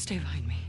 Stay behind me.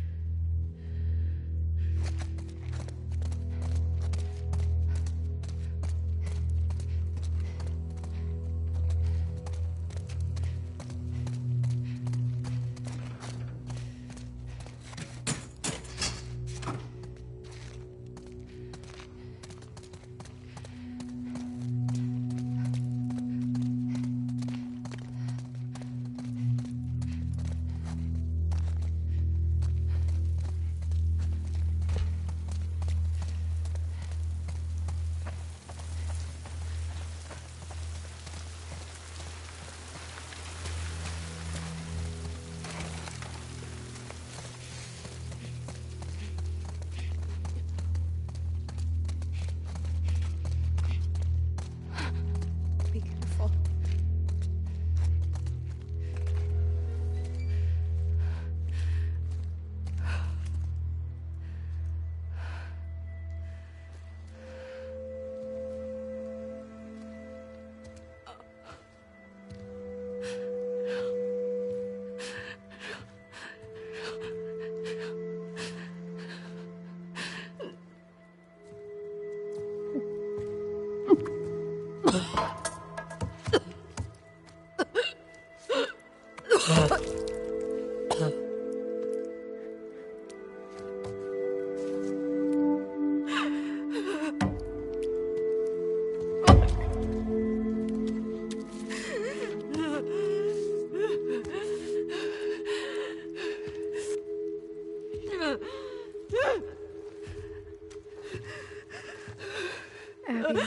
Be careful. Abby.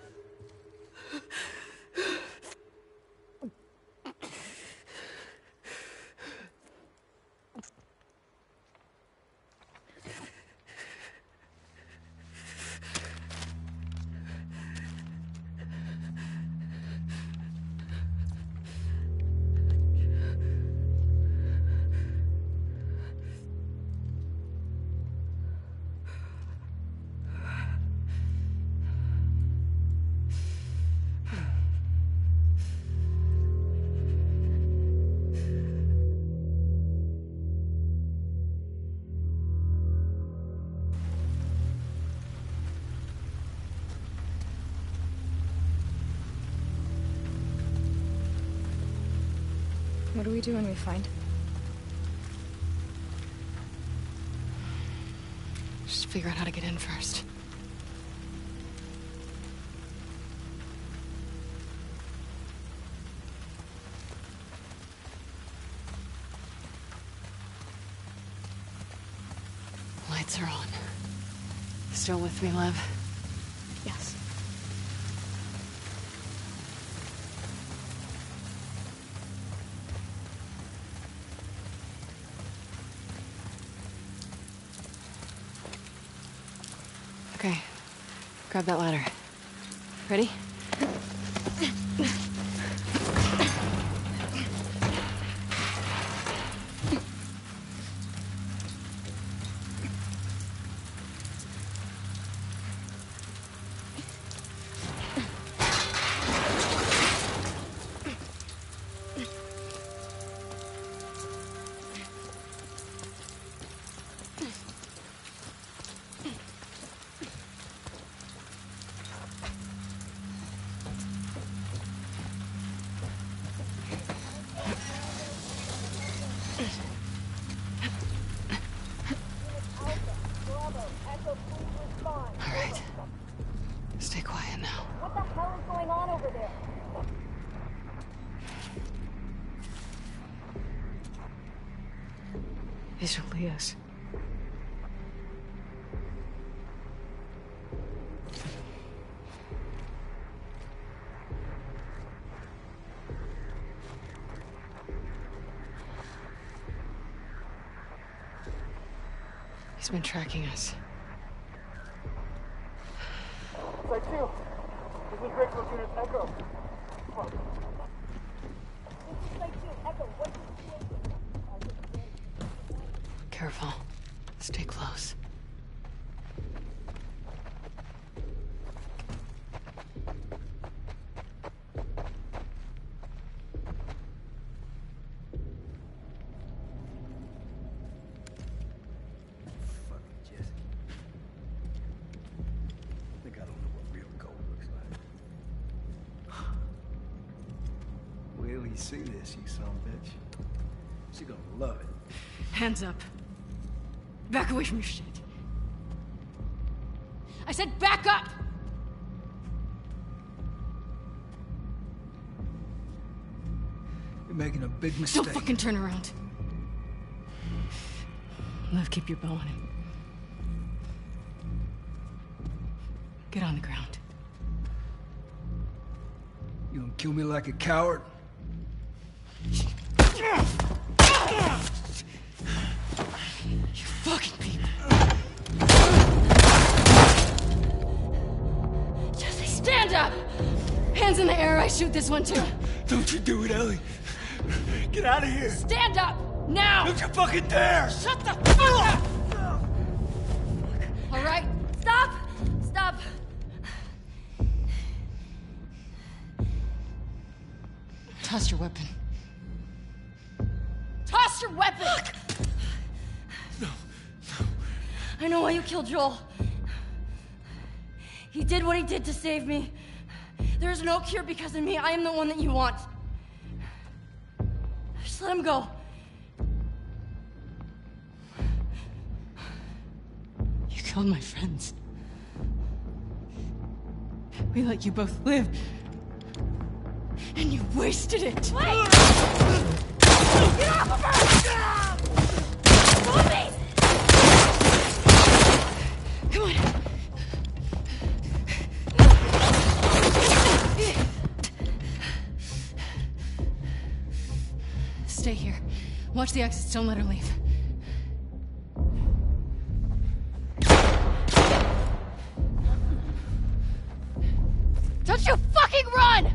What do we do when we find him? Just figure out how to get in first. Lights are on. Still with me, Lev? Yes. Okay. Grab that ladder. Ready? Alright. Stay quiet now. What the hell is going on over there? These are Leah's. He's been tracking us. Site 2. This is Grateful Unit Echo. Come on. This is Site 2. Echo, what is the situation? Careful. Stay close. till you see this, you son of a bitch. She gonna love it. Hands up. Back away from your shit. I said back up! You're making a big mistake. Don't fucking turn around. Liv, keep your bow on him. Get on the ground. You gonna kill me like a coward? You fucking people. Jesse, stand up! Hands in the air, I shoot this one too. Don't you do it, Ellie. Get out of here. Stand up! Now! Don't you fucking dare! Shut the fuck up! All right? Stop! Stop! Toss your weapon. Toss your weapon! No. I know why you killed Joel. He did what he did to save me. There's no cure because of me. I am the one that you want. Just let him go. You killed my friends. We let you both live. And you wasted it. Wait! Get off of her! Zombies! Come on. Stay here. Watch the exits. Don't let her leave. Don't you fucking run!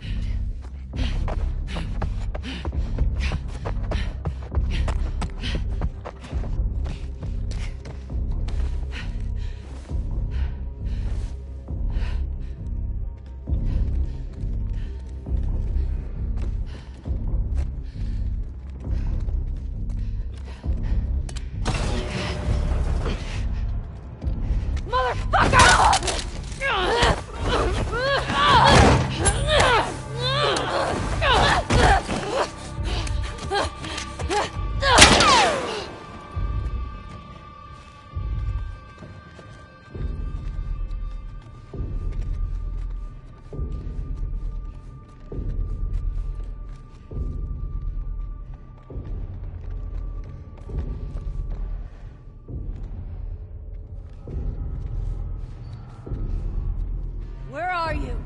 Where are you?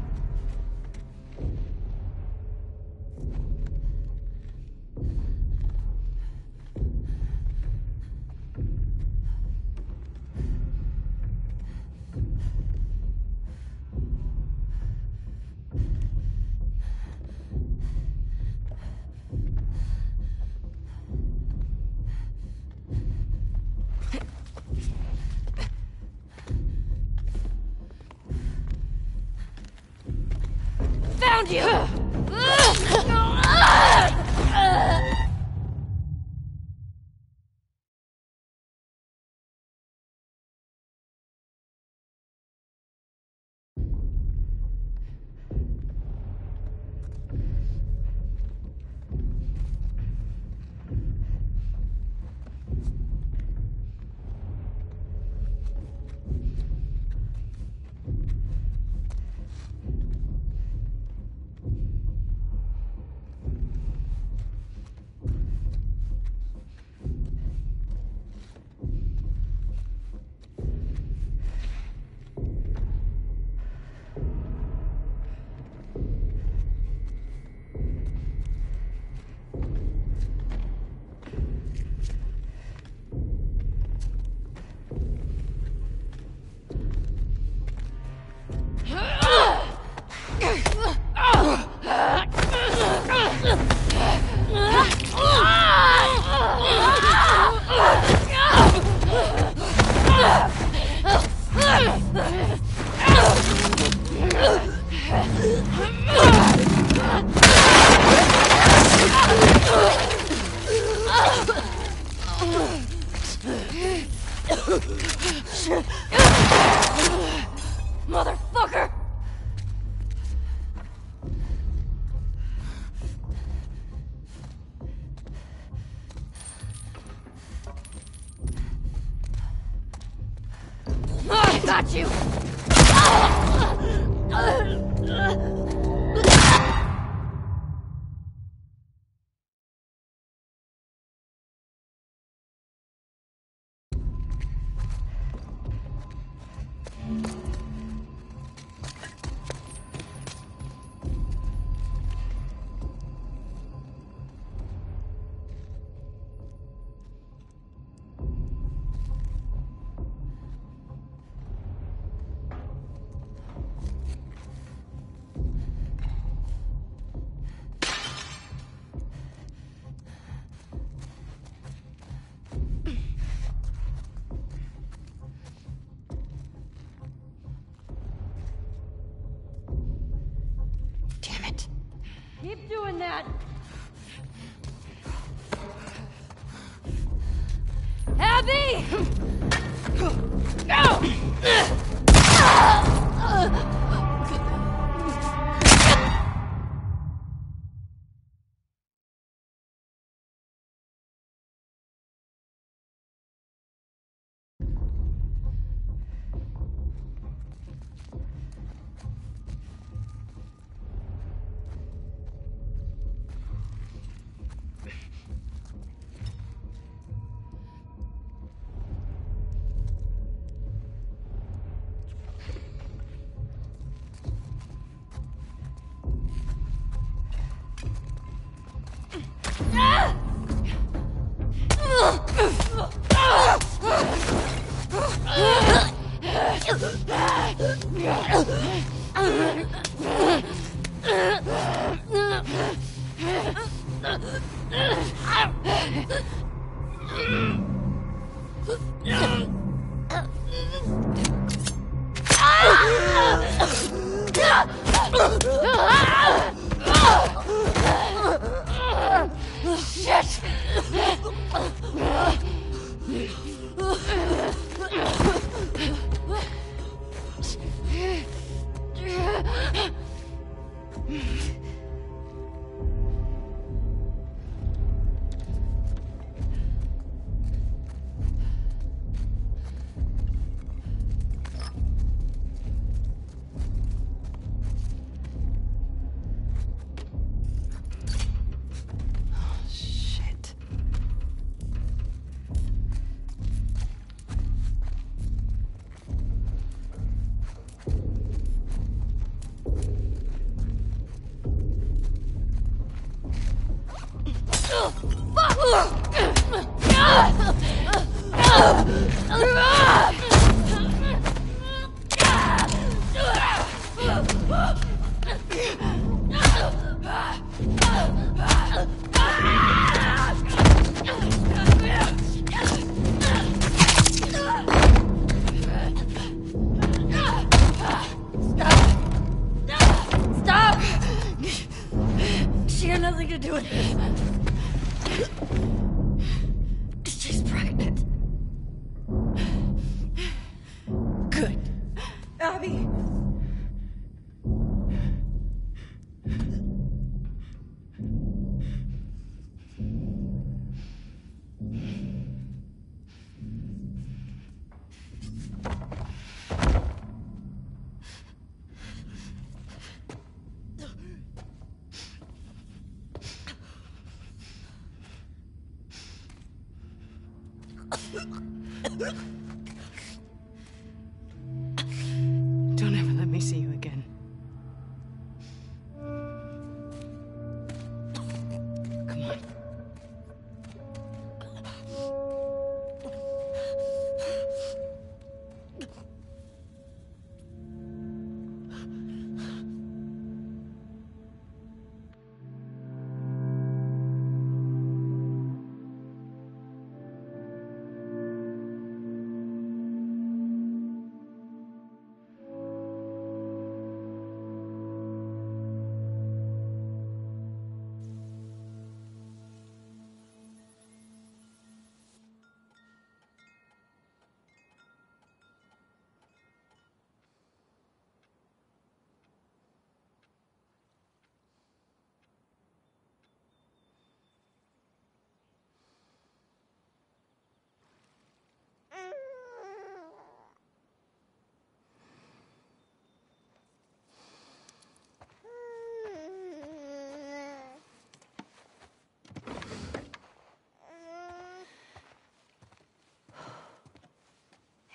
Found you! I got you! Damn it. Keep doing that! Abby! Shit! Shit. Stop! She had nothing to do with this. She's pregnant. Good. Abby! Don't ever let me see you again. Come on.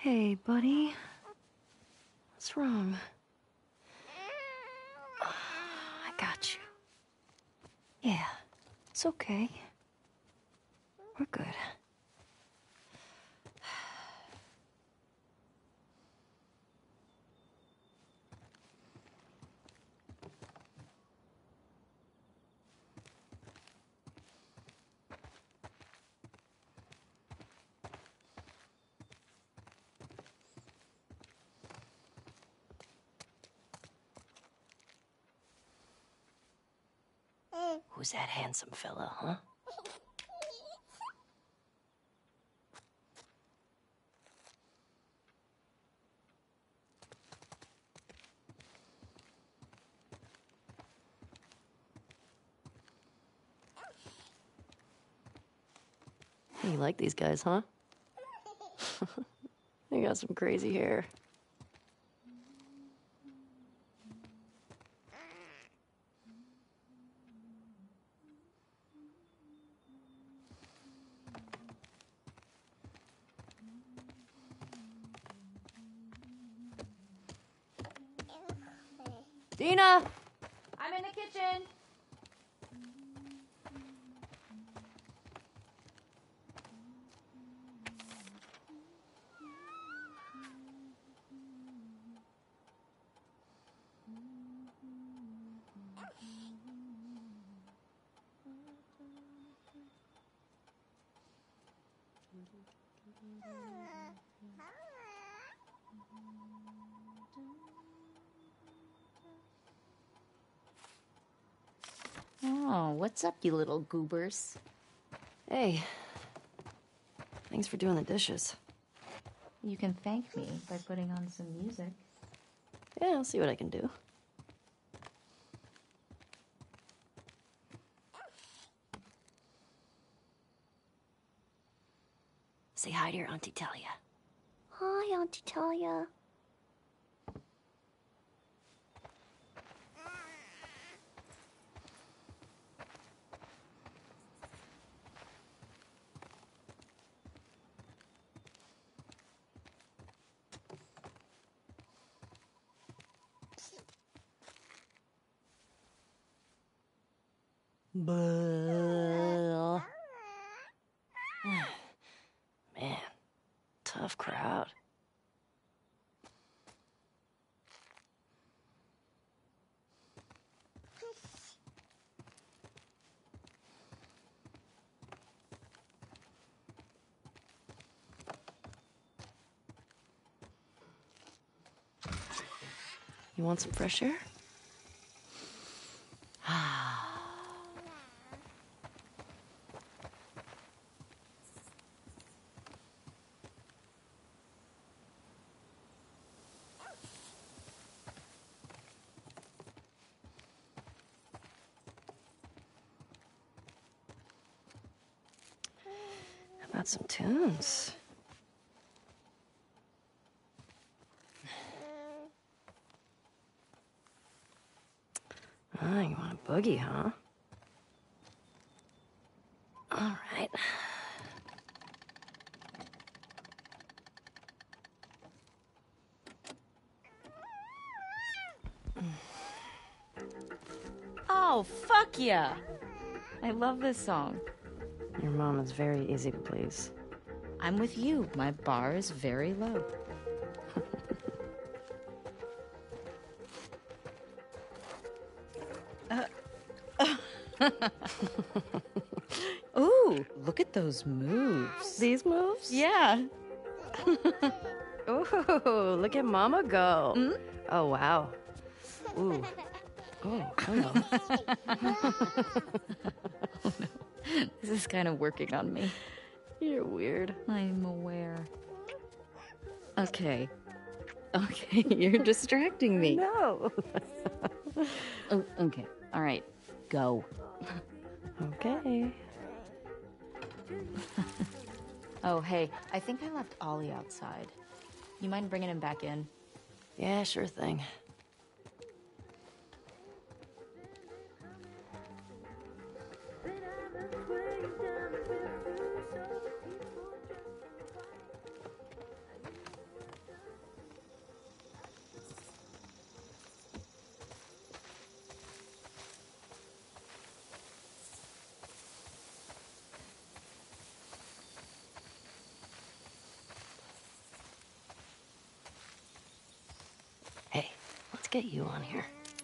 Hey, buddy. What's wrong? I got you. Yeah, it's okay. We're good. Who's that handsome fella, huh? You like these guys, huh? They got some crazy hair. Dina! I'm in the kitchen. Oh, what's up, you little goobers? Hey. Thanks for doing the dishes. You can thank me by putting on some music. Yeah, I'll see what I can do. Say hi to your Auntie Talia. Hi, Auntie Talia. Buh. Man, tough crowd. You want some fresh air? How about some tunes? Ah, you want a boogie, huh? All right. Oh, fuck yeah! I love this song. Your mom is very easy to please. I'm with you. My bar is very low. Ooh, look at those moves. These moves? Yeah. Ooh, look at Mama go. Mm? Oh, wow. Ooh. Oh, hello. Oh, no. This is kind of working on me. You're weird. I'm aware. Okay. Okay, you're distracting me. No. Oh, okay. All right. Go. Okay. Oh, hey, I think I left Ollie outside. You mind bringing him back in? Yeah, sure thing. get you on here.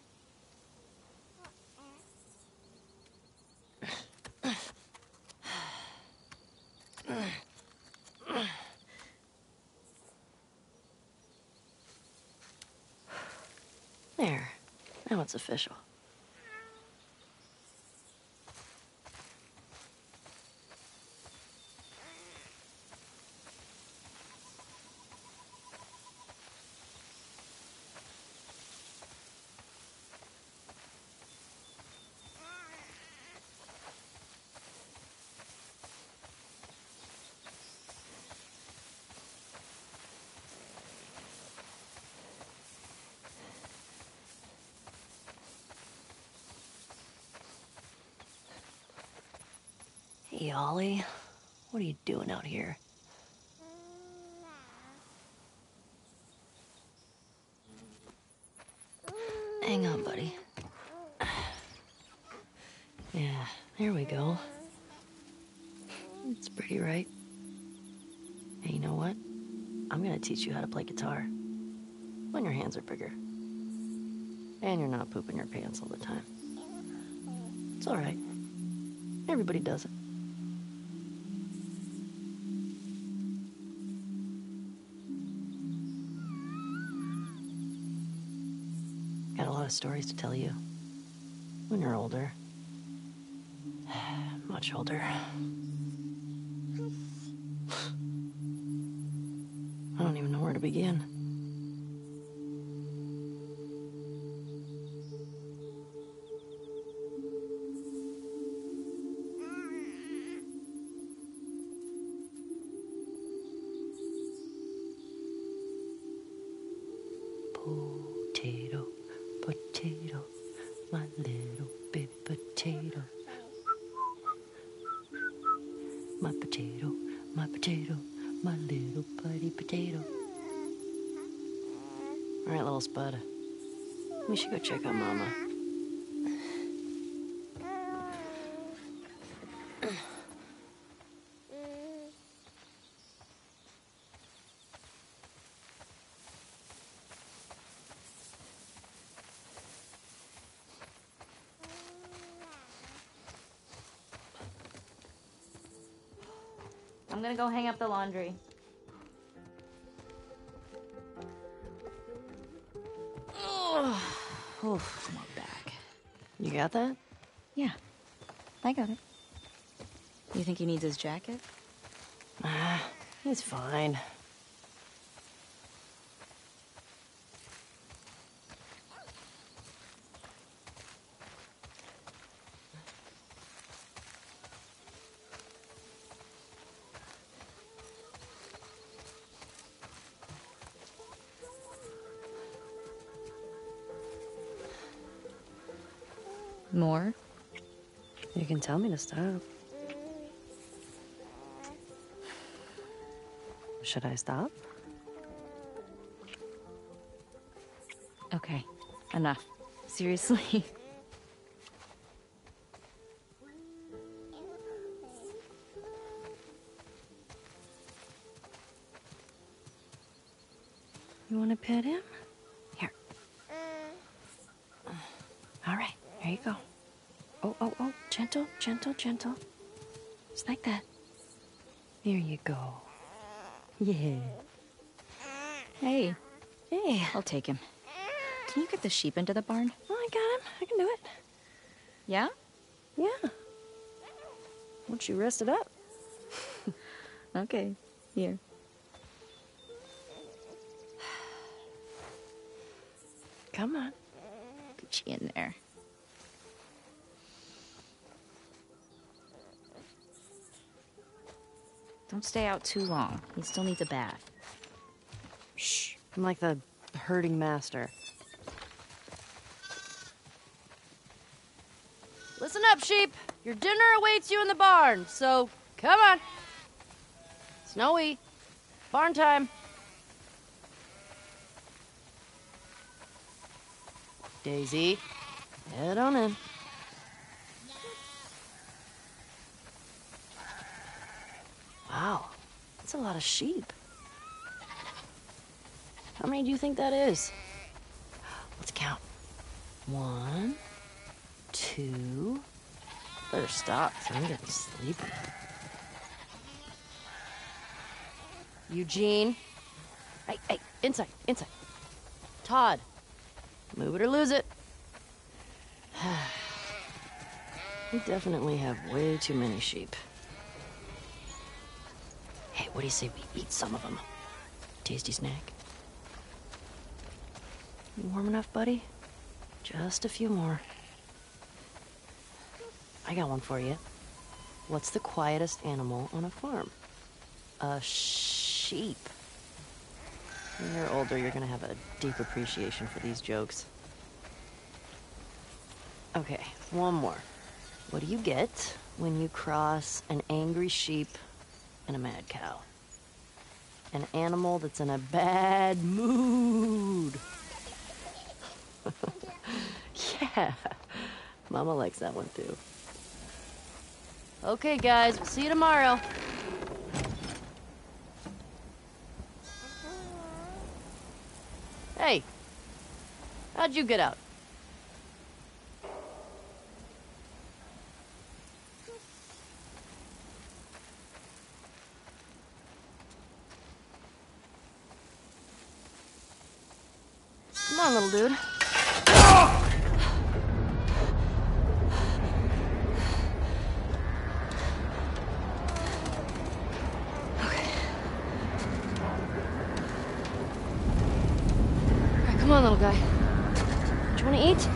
There. Now it's official. Hey, Ollie. What are you doing out here? Hang on, buddy. Yeah, there we go. It's pretty, right? Hey, you know what? I'm gonna teach you how to play guitar. When your hands are bigger. And you're not pooping your pants all the time. It's alright. Everybody does it. Got a lot of stories to tell you. When you're older. Much older. I don't even know where to begin. Potato, potato, my little big potato. My potato, my potato, my little buddy potato. All right, little spud. We should go check on Mama. I'm gonna go hang up the laundry. Oof, my back. You got that? Yeah, I got it. You think he needs his jacket? He's fine. More? You can tell me to stop. Should I stop? Okay, enough. Seriously. You want to pet him? Here. All right, here you go. Oh, oh, oh, gentle, gentle, gentle. Just like that. There you go. Yeah. Hey, Hey. I'll take him. Can you get the sheep into the barn? Oh, I got him. I can do it. Yeah? Yeah. Once you rest it up. Okay, here. Come on. Get you in there. Don't stay out too long. He still needs a bath. Shh. I'm like the herding master. Listen up, sheep. Your dinner awaits you in the barn, so come on. Snowy. Barn time. Daisy. Head on in. Wow. That's a lot of sheep. How many do you think that is? Let's count. 1, 2. Better stop, 'cause I'm getting sleepy. Eugene. Hey, inside. Todd. Move it or lose it. We definitely have way too many sheep. Hey, what do you say we eat some of them? Tasty snack. You warm enough, buddy? Just a few more. I got one for you. What's the quietest animal on a farm? A sheep. When you're older, you're gonna have a deep appreciation for these jokes. Okay, one more. What do you get when you cross an angry sheep and a mad cow? An animal that's in a bad mood. Yeah, Mama likes that one too. Okay, guys, we'll see you tomorrow. Hey, how'd you get out? Come on, little dude. Come on, little guy. Do you want to eat?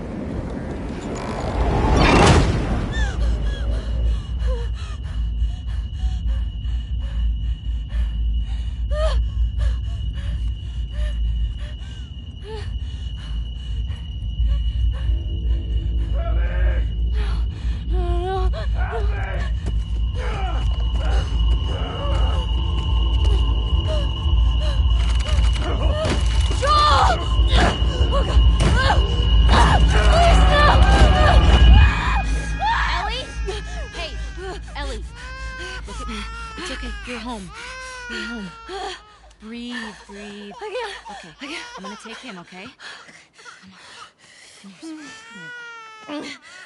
I'm gonna take him, okay? Come on.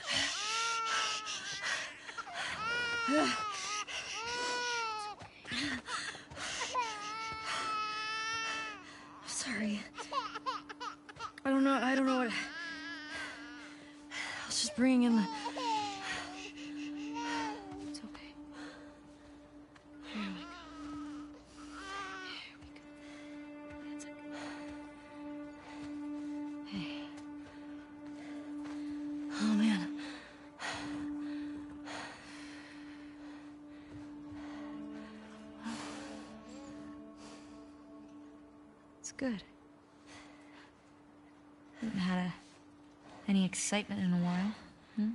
Sorry. I don't know what... I was just bringing in the... It's okay. Here we go. That's it. Hey. Oh, man. It's good. Haven't had any excitement in a while, hmm?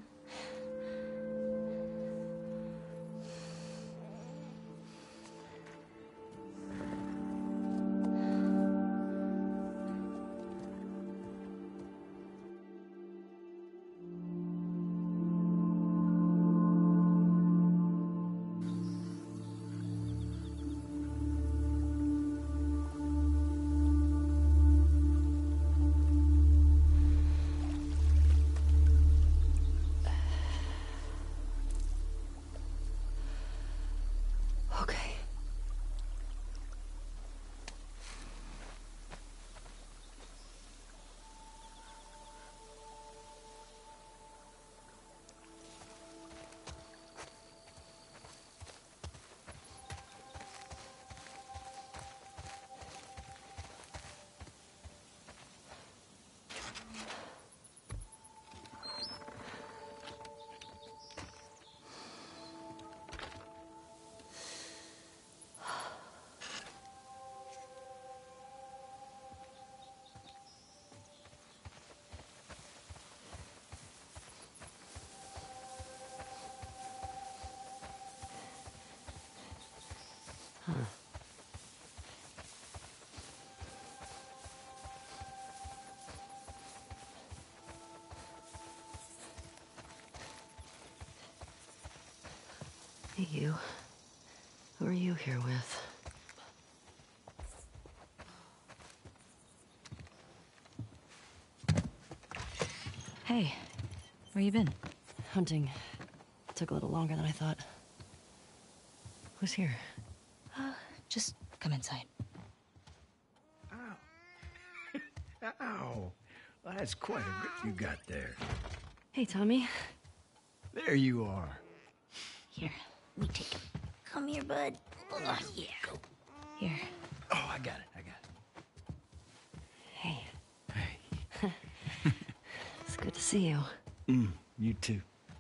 Hey, you. Who are you here with? Hey, where you been? Hunting. Took a little longer than I thought. Who's here? Just come inside. Ow. Ow. Well, that's quite a grip you got there. Hey, Tommy. There you are. Here, let me take him. Come here, bud. Oh, yeah. Here. Oh, I got it. Hey. Hey. It's good to see you. You too.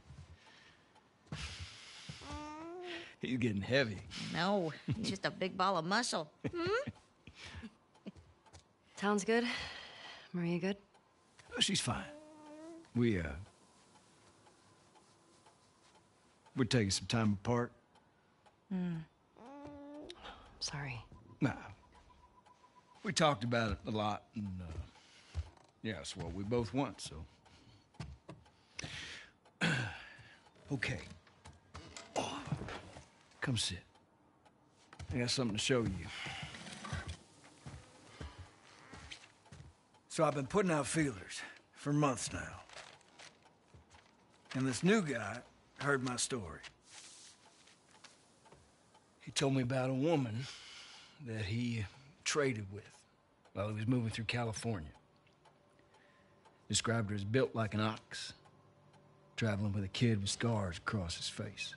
He's getting heavy. No, he's just a big ball of muscle. Town's good? Maria good? Oh, she's fine. We're taking some time apart. Sorry. Nah. We talked about it a lot, and, yeah, it's what we both want, so. Okay. Come sit. I got something to show you. So I've been putting out feelers for months now. And this new guy heard my story. He told me about a woman that he traded with while he was moving through California. Described her as built like an ox, traveling with a kid with scars across his face.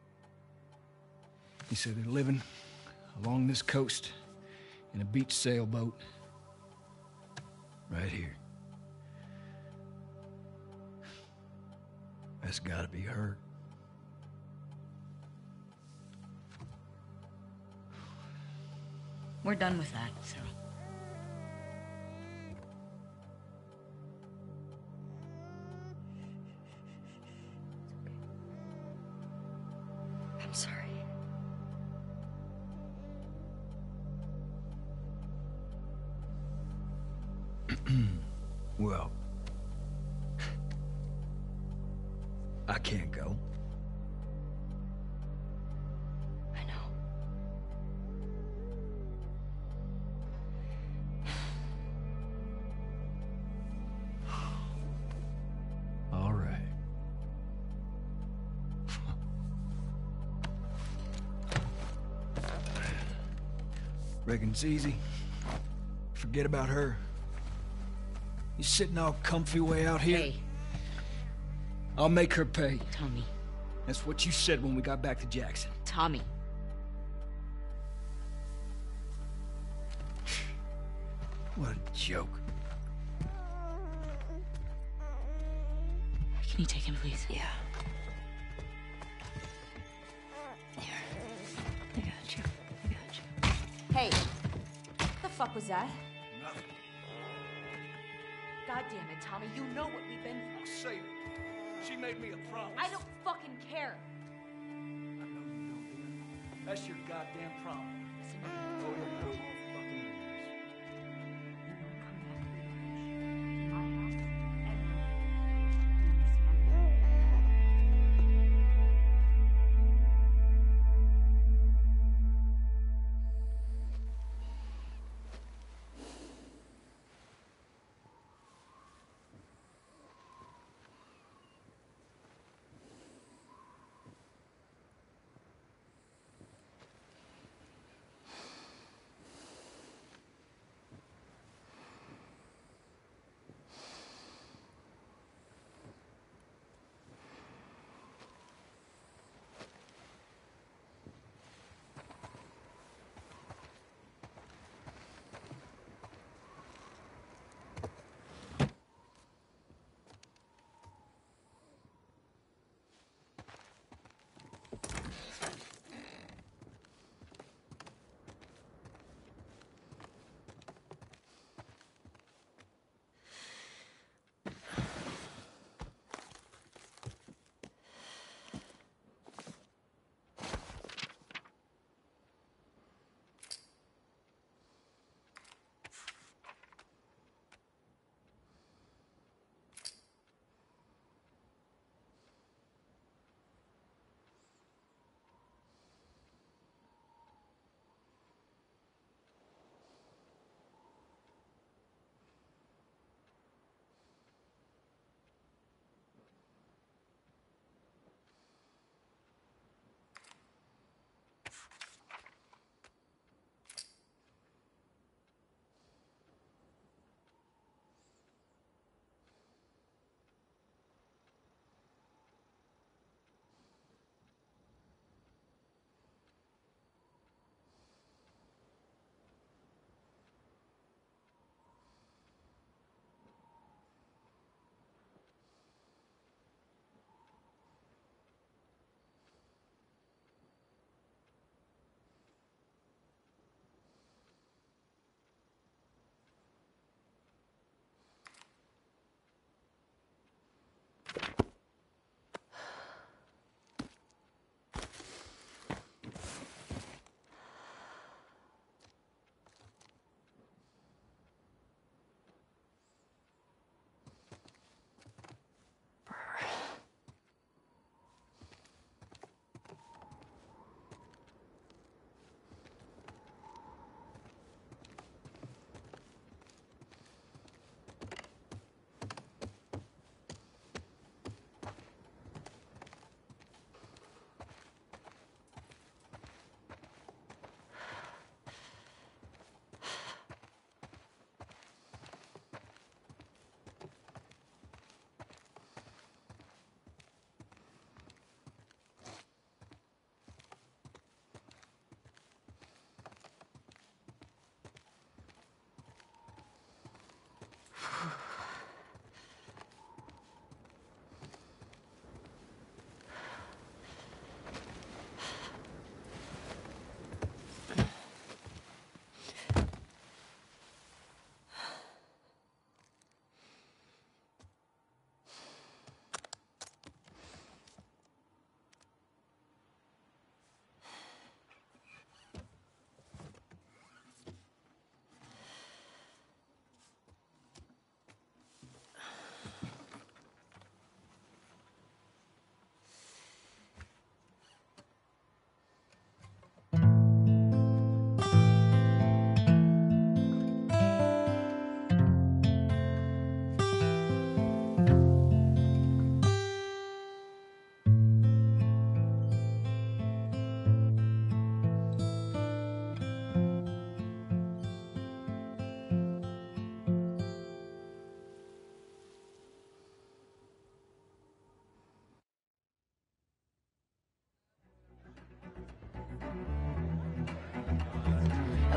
He said they're living along this coast in a beach sailboat right here. That's gotta be her. We're done with that, so. I'm sorry. Well, I can't go. I know. All right. Reckon it's easy. Forget about her. You sitting all comfy way out here? Hey, I'll make her pay. Tommy. That's what you said when we got back to Jackson. Tommy. What a joke. Can you take him, please? Yeah. Here. I got you. I got you. Hey! What the fuck was that? Nothing. God damn it, Tommy, you know what we've been through. I'll save it. She made me a promise. I don't fucking care. I know you don't, dear. That's your goddamn problem. Listen, Oh, yeah, no fucking years. you don't come back to my house ever. You understand?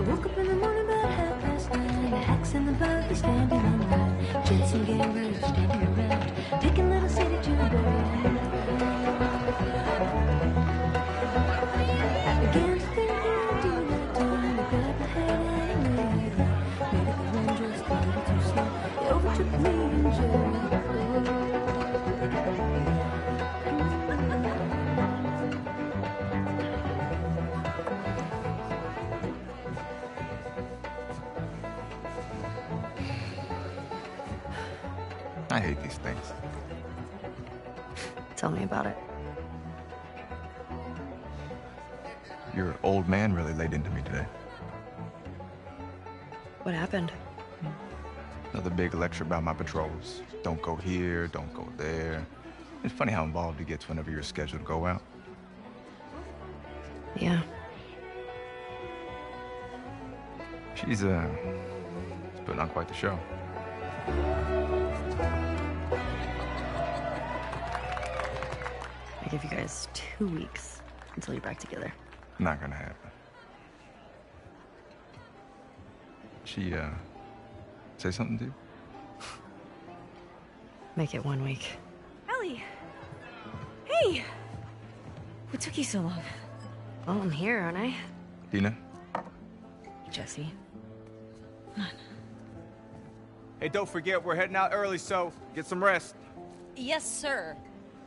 woke up in the morning about 9:30. The axe and the bug is standing on the right. Jensen Gambrel standing around, picking little city to bury. I began to think I'd do that time. I grabbed my head and made it right. Made it the run just a little too slow. It overtook me in Jericho. I hate these things. Tell me about it. Your old man really laid into me today. What happened? Another big lecture about my patrols. Don't go here, don't go there. It's funny how involved he gets whenever you're scheduled to go out. Yeah. She's putting on quite the show. I give you guys 2 weeks until you're back together. Not gonna happen. She, say something to you? Make it 1 week. Ellie! Hey! What took you so long? Well, I'm here, aren't I? Dina? Jesse. Hey, don't forget, we're heading out early, so get some rest. Yes, sir.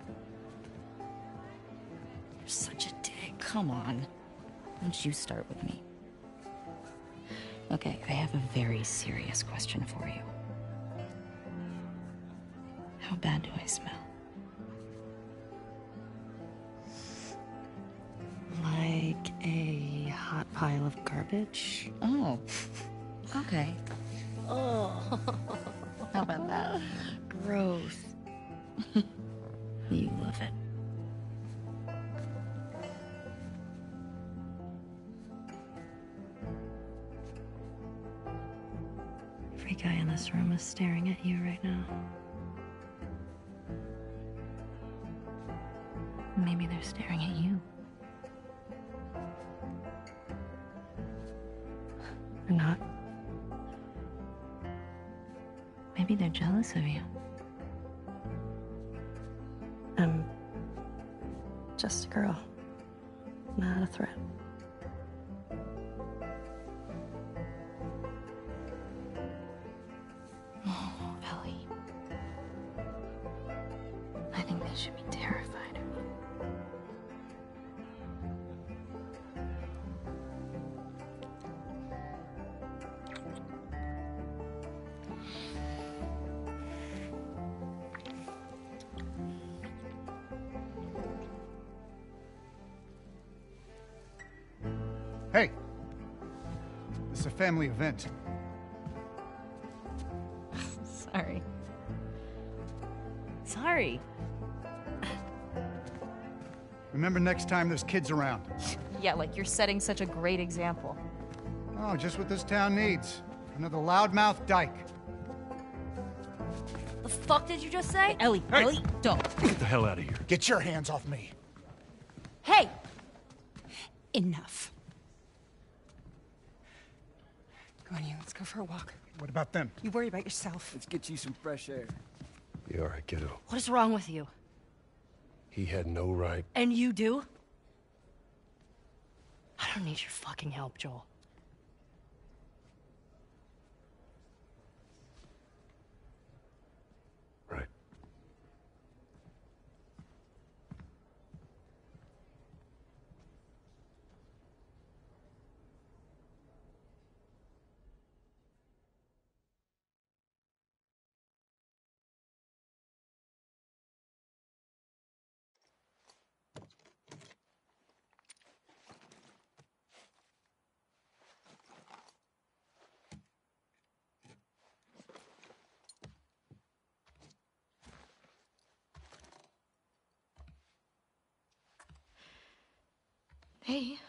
You're such a dick. Come on. Don't you start with me. Okay, I have a very serious question for you. How bad do I smell? Like a hot pile of garbage? Oh. Okay. Oh. How about that? Gross. You love it. Every guy in this room is staring at you right now. Maybe they're staring at you. Or not. Maybe they're jealous of you. I'm just a girl, not a threat. Oh, Ellie. I think they should be terrified of you. Hey, this is a family event. Sorry. Sorry. Remember next time there's kids around. Yeah, like you're setting such a great example. Oh, just what this town needs. Another loudmouth dyke. The fuck did you just say? Ellie, Hey! Ellie, don't. Get the hell out of here. Get your hands off me. Hey! Enough. Go on, you. Let's go for a walk. What about them? You worry about yourself. Let's get you some fresh air. You all right, kiddo? What is wrong with you? He had no right. And you do? I don't need your fucking help, Joel. Right. Hey.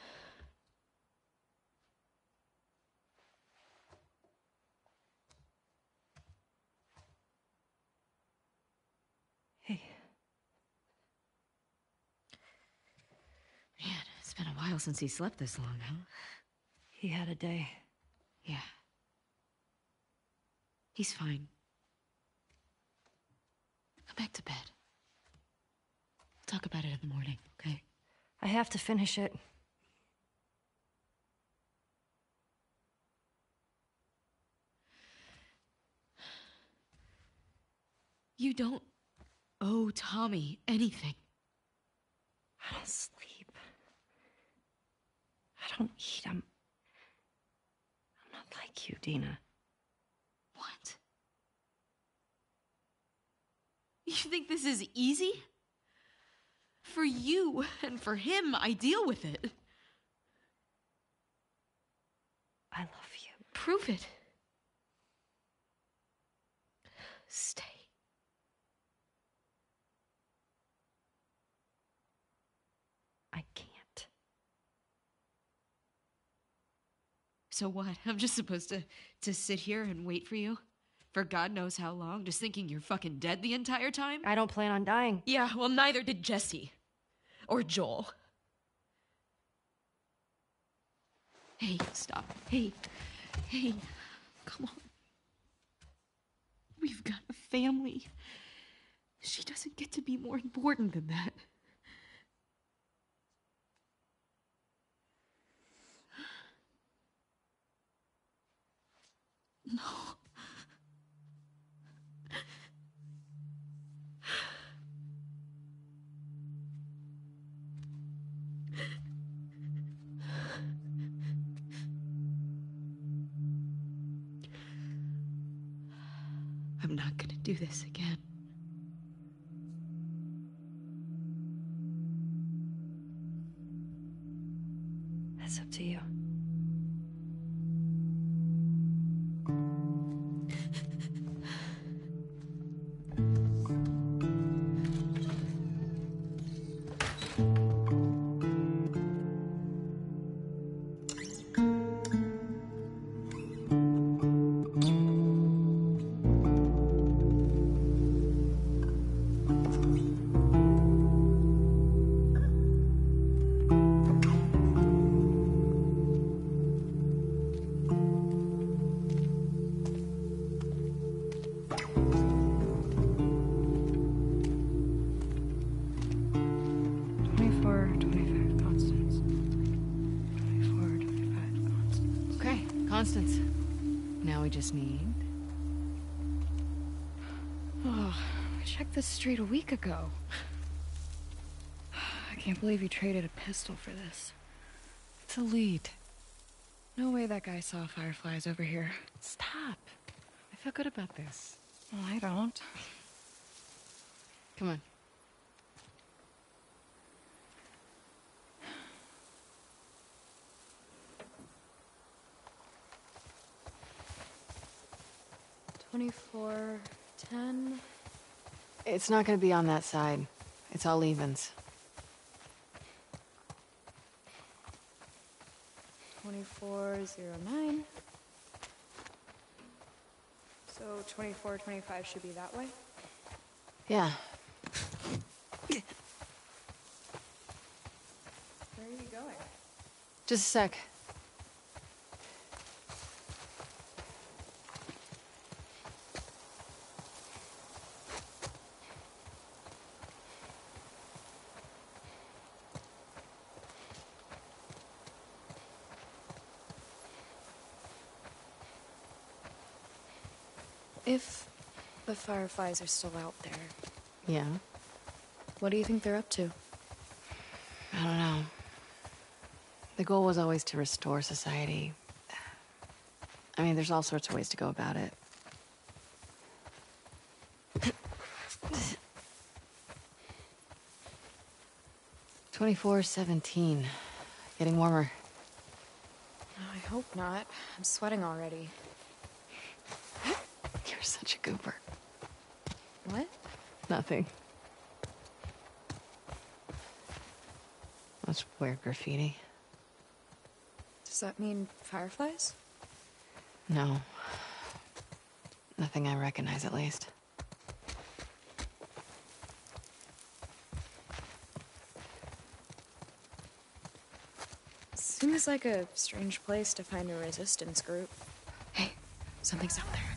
Hey. Man, it's been a while since he slept this long, huh? He had a day. Yeah. He's fine. Go back to bed. We'll talk about it in the morning, okay? I have to finish it. You don't owe Tommy anything. I don't sleep. I don't eat. I'm not like you, Dina. What? You think this is easy? For you and for him, I deal with it. I love you. Prove it. Stay. I can't. So what? I'm just supposed to sit here and wait for you? For God knows how long, just thinking you're fucking dead the entire time? I don't plan on dying. Yeah, well, neither did Jesse. Or Joel. Hey, stop. Hey, come on. We've got a family. She doesn't get to be more important than that. No. I'm not gonna do this again. That's up to you. Constance. Now we just need... Oh, I checked this street a week ago. I can't believe you traded a pistol for this. It's a lead. No way that guy saw fireflies over here. Stop. I feel good about this. Well, I don't. Come on. $24.10. It's not gonna be on that side. It's all evens. 24.09. So 24.25 should be that way? Yeah. Where are you going? Just a sec. If the fireflies are still out there, Yeah? what do you think they're up to? I don't know. The goal was always to restore society. I mean, there's all sorts of ways to go about it. $24.17. Getting warmer. I hope not. I'm sweating already. You're such a goober. What? Nothing. That's weird graffiti. Does that mean fireflies? No. Nothing I recognize, at least. Seems like a strange place to find a resistance group. Hey, something's out there.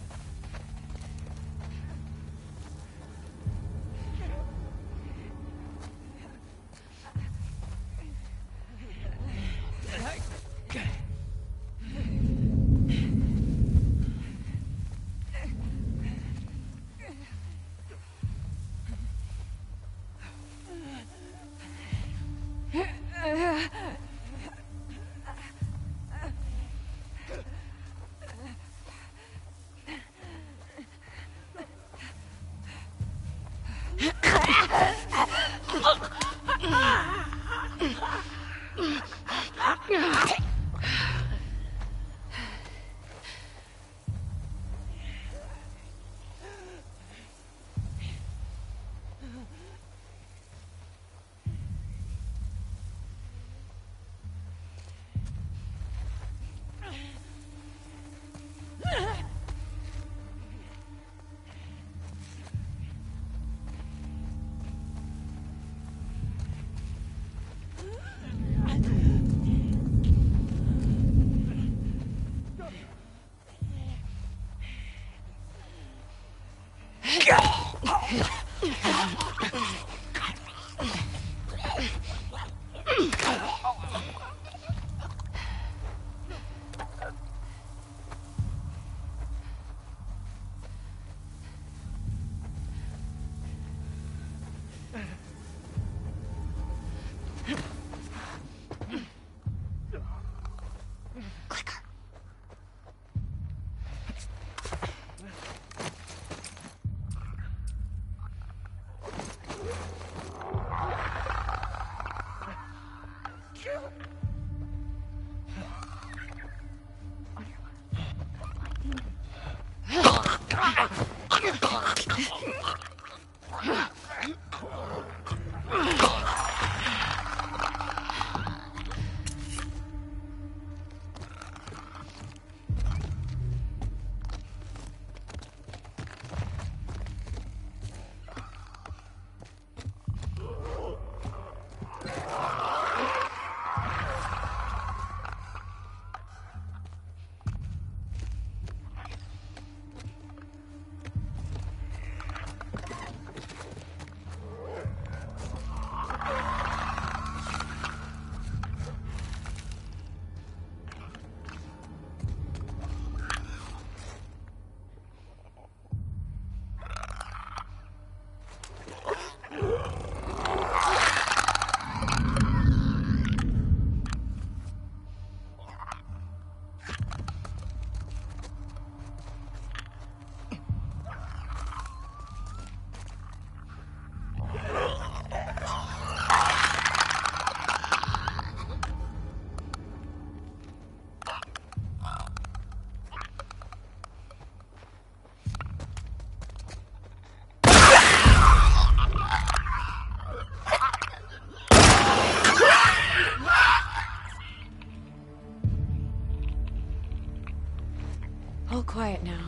All quiet now.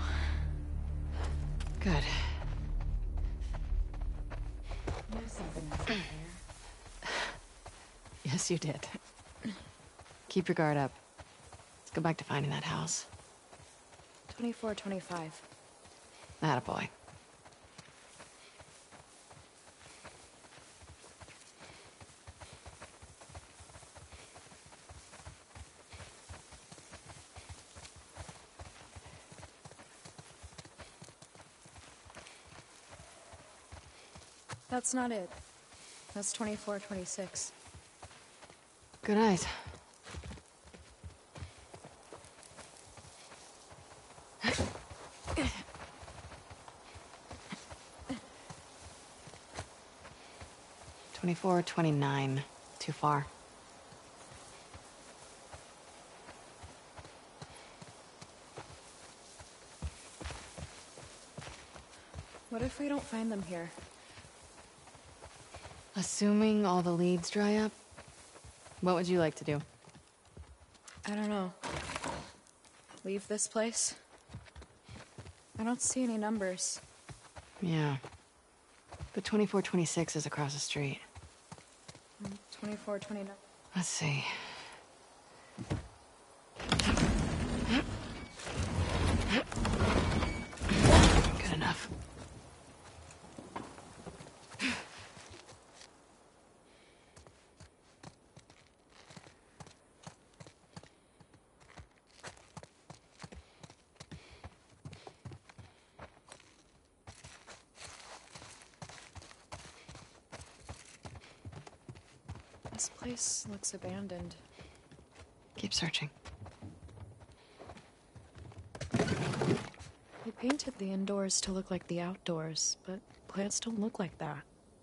Good. You have something else in there. Yes, you did. Keep your guard up. Let's go back to finding that house. 2425. Attaboy. That's not it. That's 2426. Good eyes. "24, 29. Too far." What if we don't find them here? Assuming all the leads dry up, what would you like to do? I don't know. Leave this place? I don't see any numbers. Yeah. But 2426 is across the street. 2429. Let's see. This place looks abandoned. Keep searching. They painted the indoors to look like the outdoors, but plants don't look like that.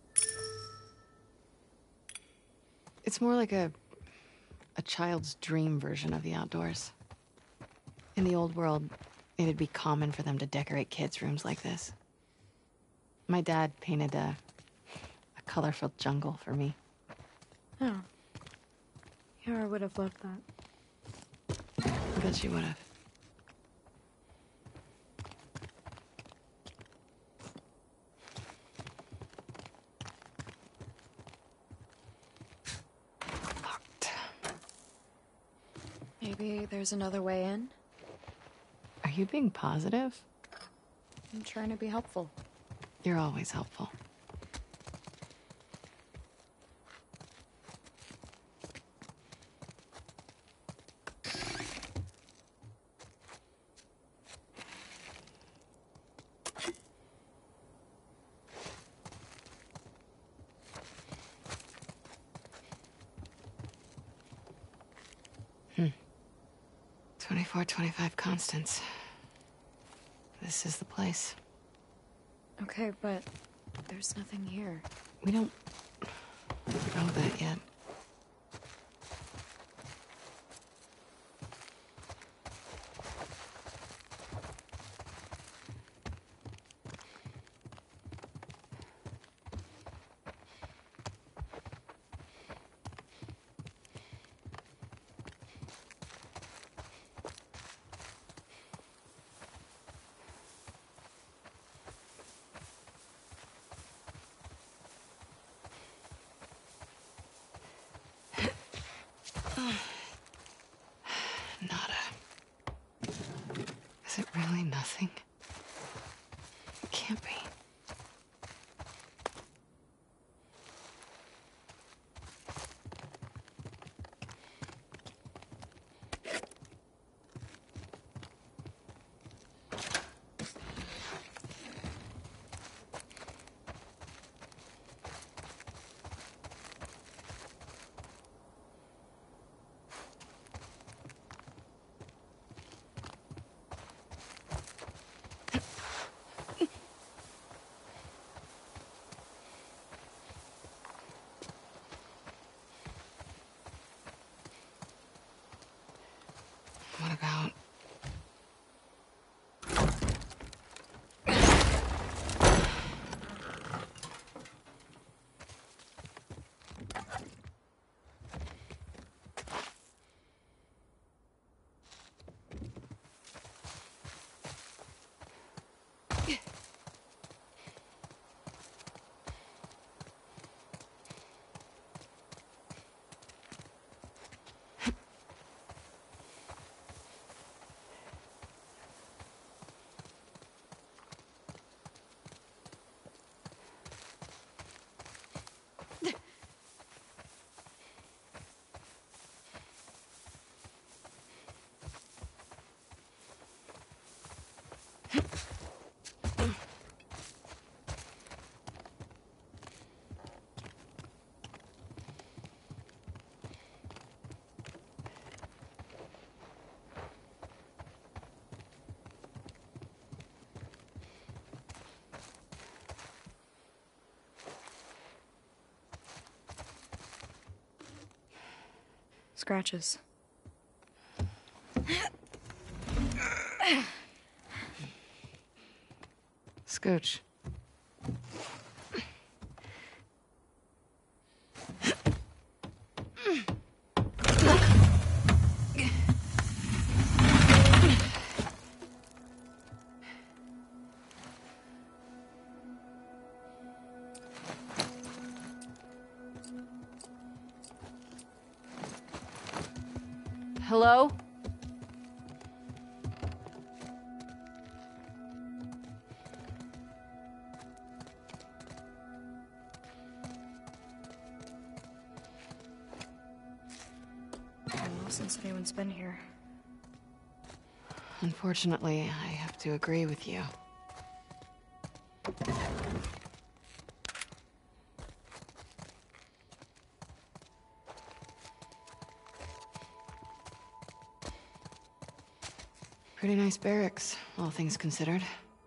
It's more like a child's dream version of the outdoors. In the old world, it'd be common for them to decorate kids' rooms like this. My dad painted a colorful jungle for me. Oh. Yara would have loved that. I bet she would have. Maybe there's another way in? Are you being positive? I'm trying to be helpful. You're always helpful. Hmm. 24, 25 constants. This is the place. Okay, but there's nothing here. We don't know that yet. Nada. Is it really nothing? It can't be. What about... Scratches. Scooch. Hello? I don't know since anyone's been here. Unfortunately, I have to agree with you. Pretty nice barracks, all things considered.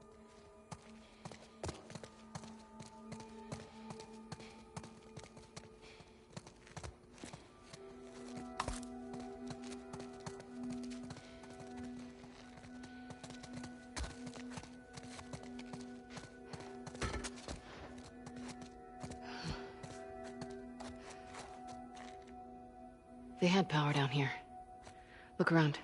They had power down here. Look around.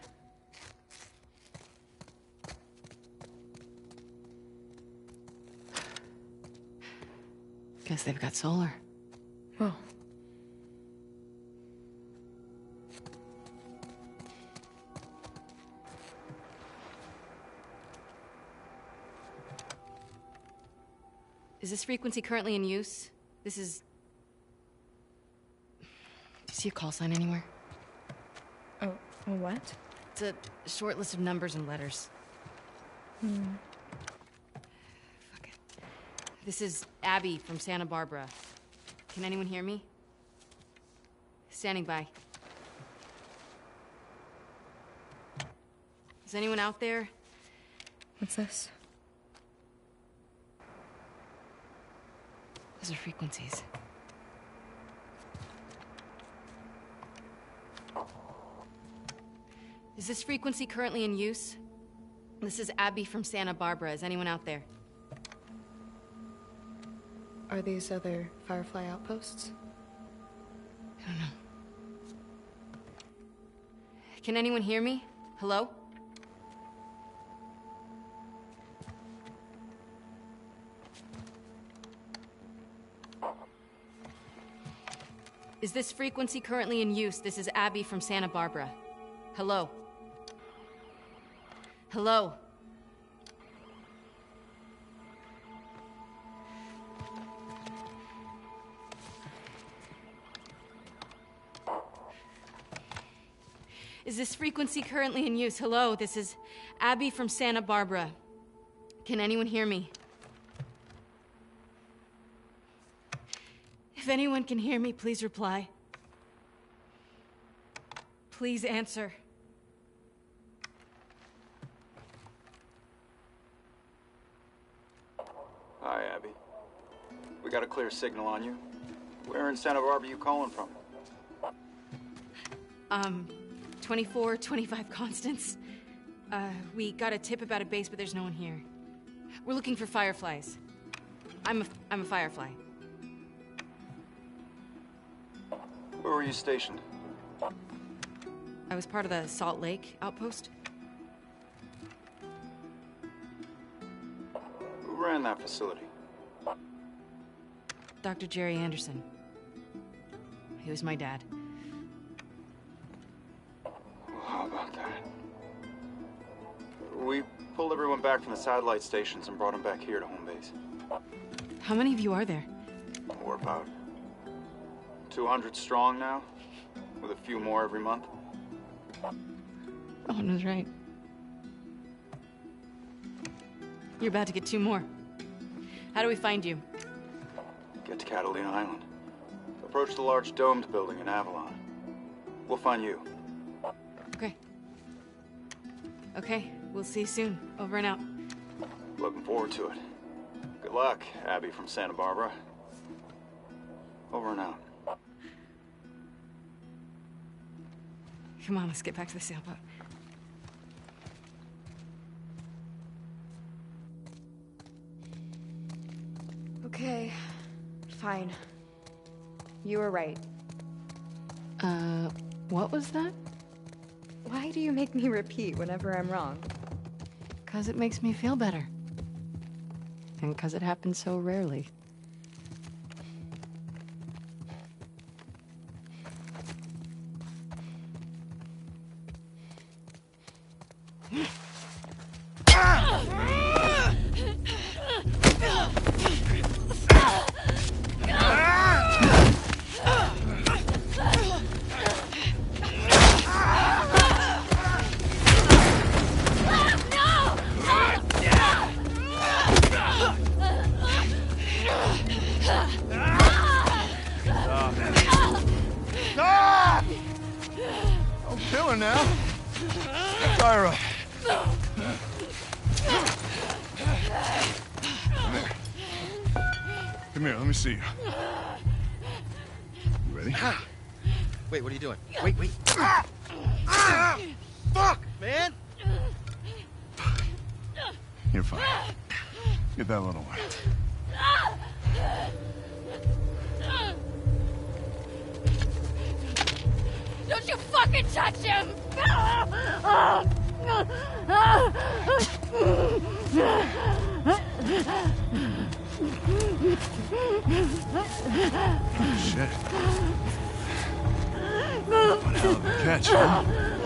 Guess they've got solar. Whoa. Is this frequency currently in use? This is... Do you see a call sign anywhere? Oh, a what? It's a short list of numbers and letters. Fuck it. This is Abby from Santa Barbara. Can anyone hear me? Standing by. Is anyone out there? What's this? Those are frequencies. Is this frequency currently in use? This is Abby from Santa Barbara. Is anyone out there? Are these other Firefly outposts? I don't know. Can anyone hear me? Hello? Is this frequency currently in use? This is Abby from Santa Barbara. Hello? Hello? Is this frequency currently in use? Hello, this is Abby from Santa Barbara. Can anyone hear me? If anyone can hear me, please reply. Please answer. Hi, Abby. We got a clear signal on you. Where in Santa Barbara are you calling from? 2425 Constance. We got a tip about a base, but there's no one here. We're looking for fireflies. I'm a firefly. Where were you stationed? I was part of the Salt Lake outpost. Who ran that facility? Dr. Jerry Anderson. He was my dad. How about that? We pulled everyone back from the satellite stations and brought them back here to home base. How many of you are there? We're about 200 strong now, with a few more every month. Owen was right. You're about to get 2 more. How do we find you? Get to Catalina Island. Approach the large domed building in Avalon. We'll find you. Okay. Okay, we'll see you soon. Over and out. Looking forward to it. Good luck, Abby from Santa Barbara. Over and out. Come on, let's get back to the sailboat. Okay, fine. You were right. What was that? Why do you make me repeat whenever I'm wrong? 'Cause it makes me feel better. And 'cause it happens so rarely. Now. Tyra. Come here, let me see you. You ready? Wait, what are you doing? Wait. Fuck, man! You're fine. Get that little one. Don't you fucking touch him! Shit. One hell of a catch, huh?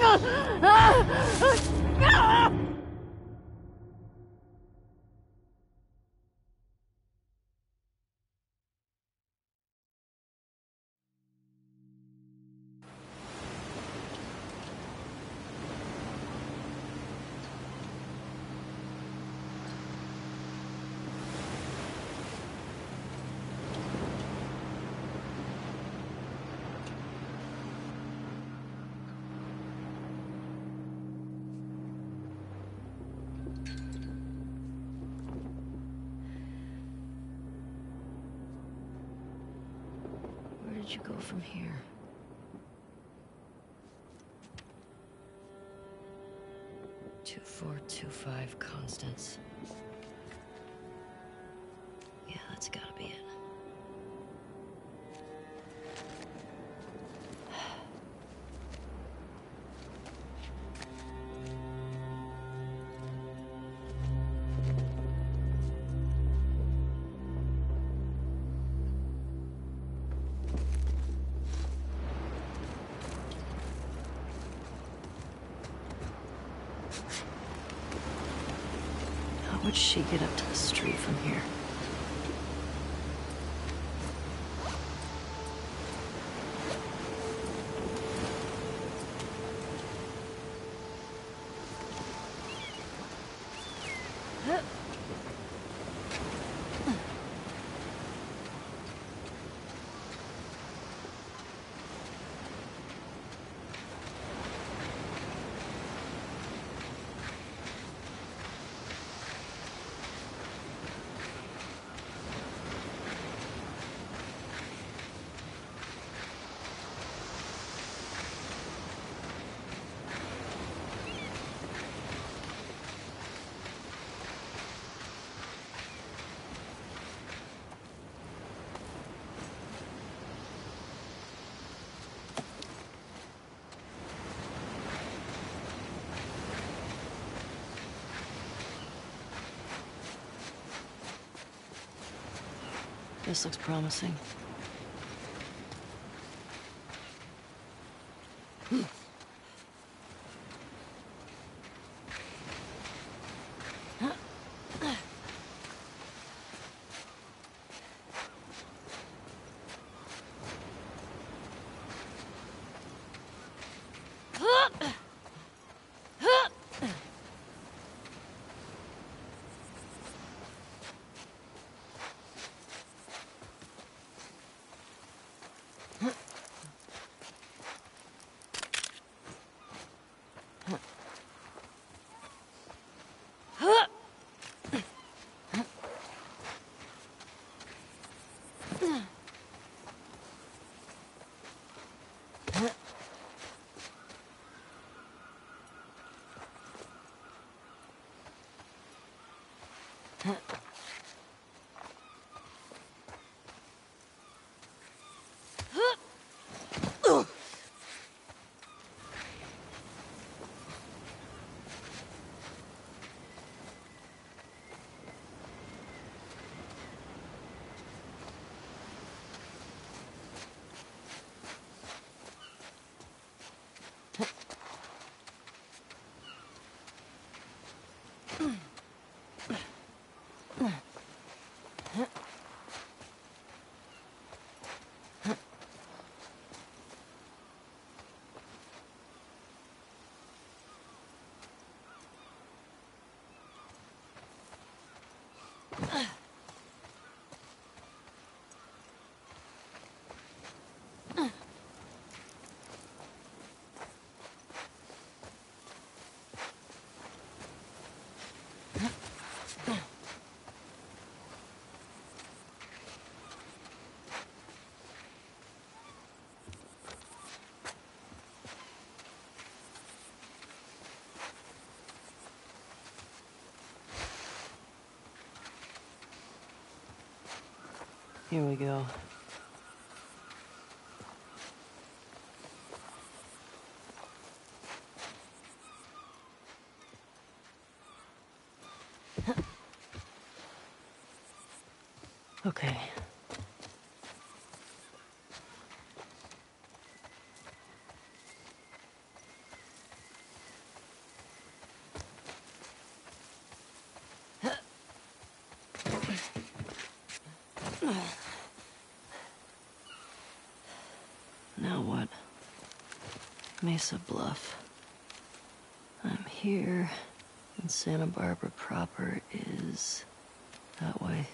Where did you go from here? Two, 4, 2, 5 Constance. Yeah, that's gotta be it. How would she get up to the street from here? This looks promising. Here we go. Okay. Now what? Mesa Bluff. I'm here, and Santa Barbara proper is that way.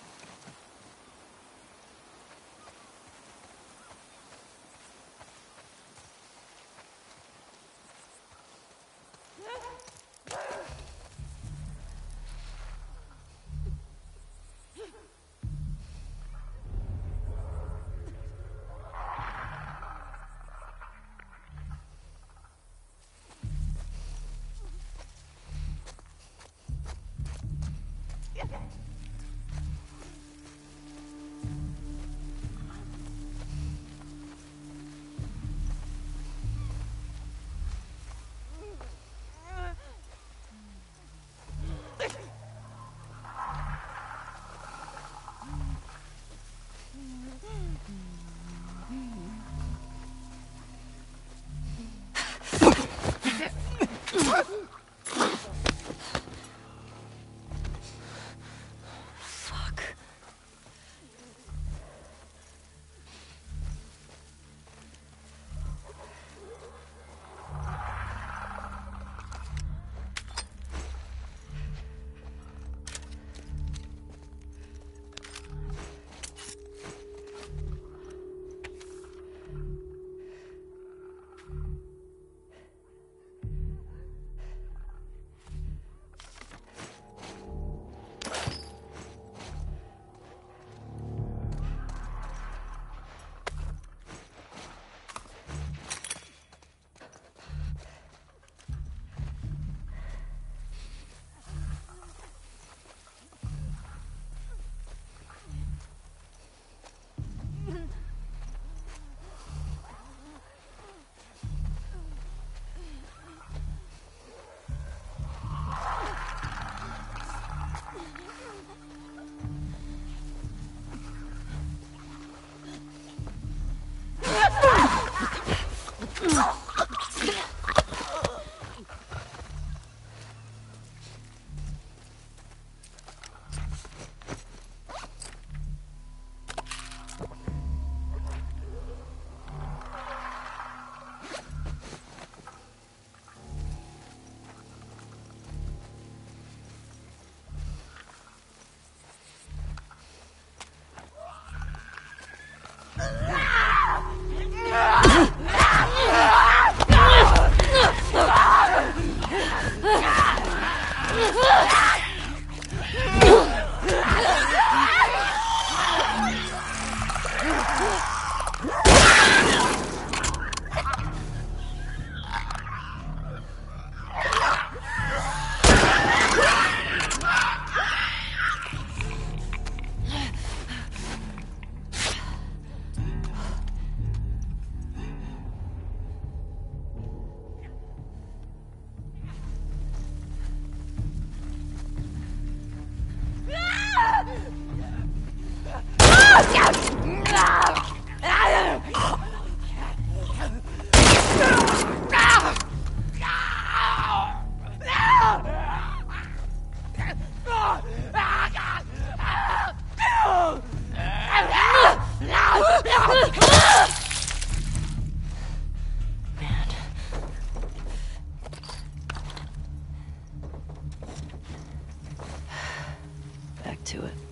Back to it.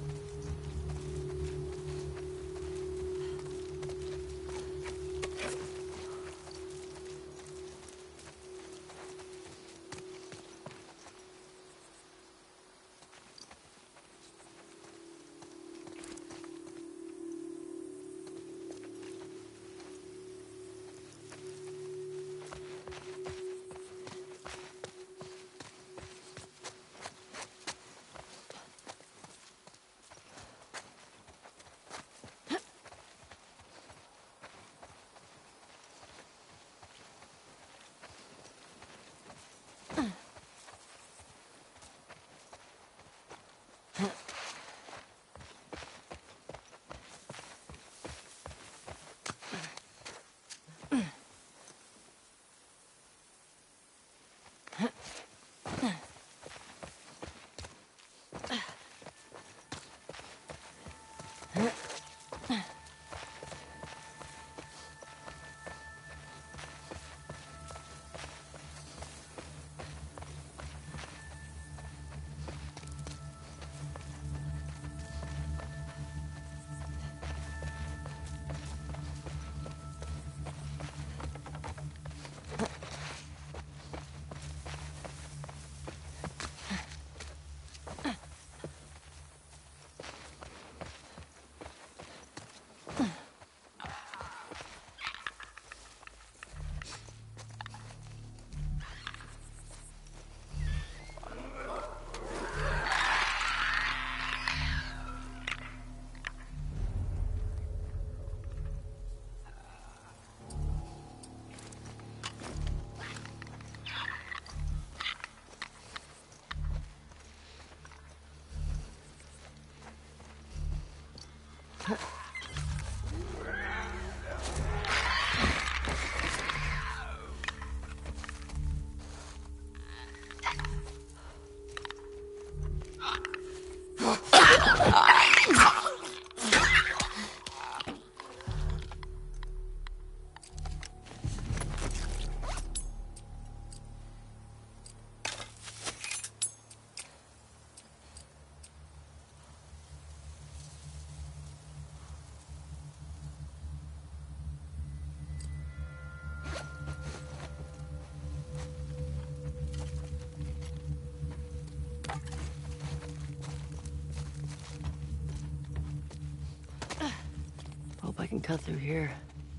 can cut through here.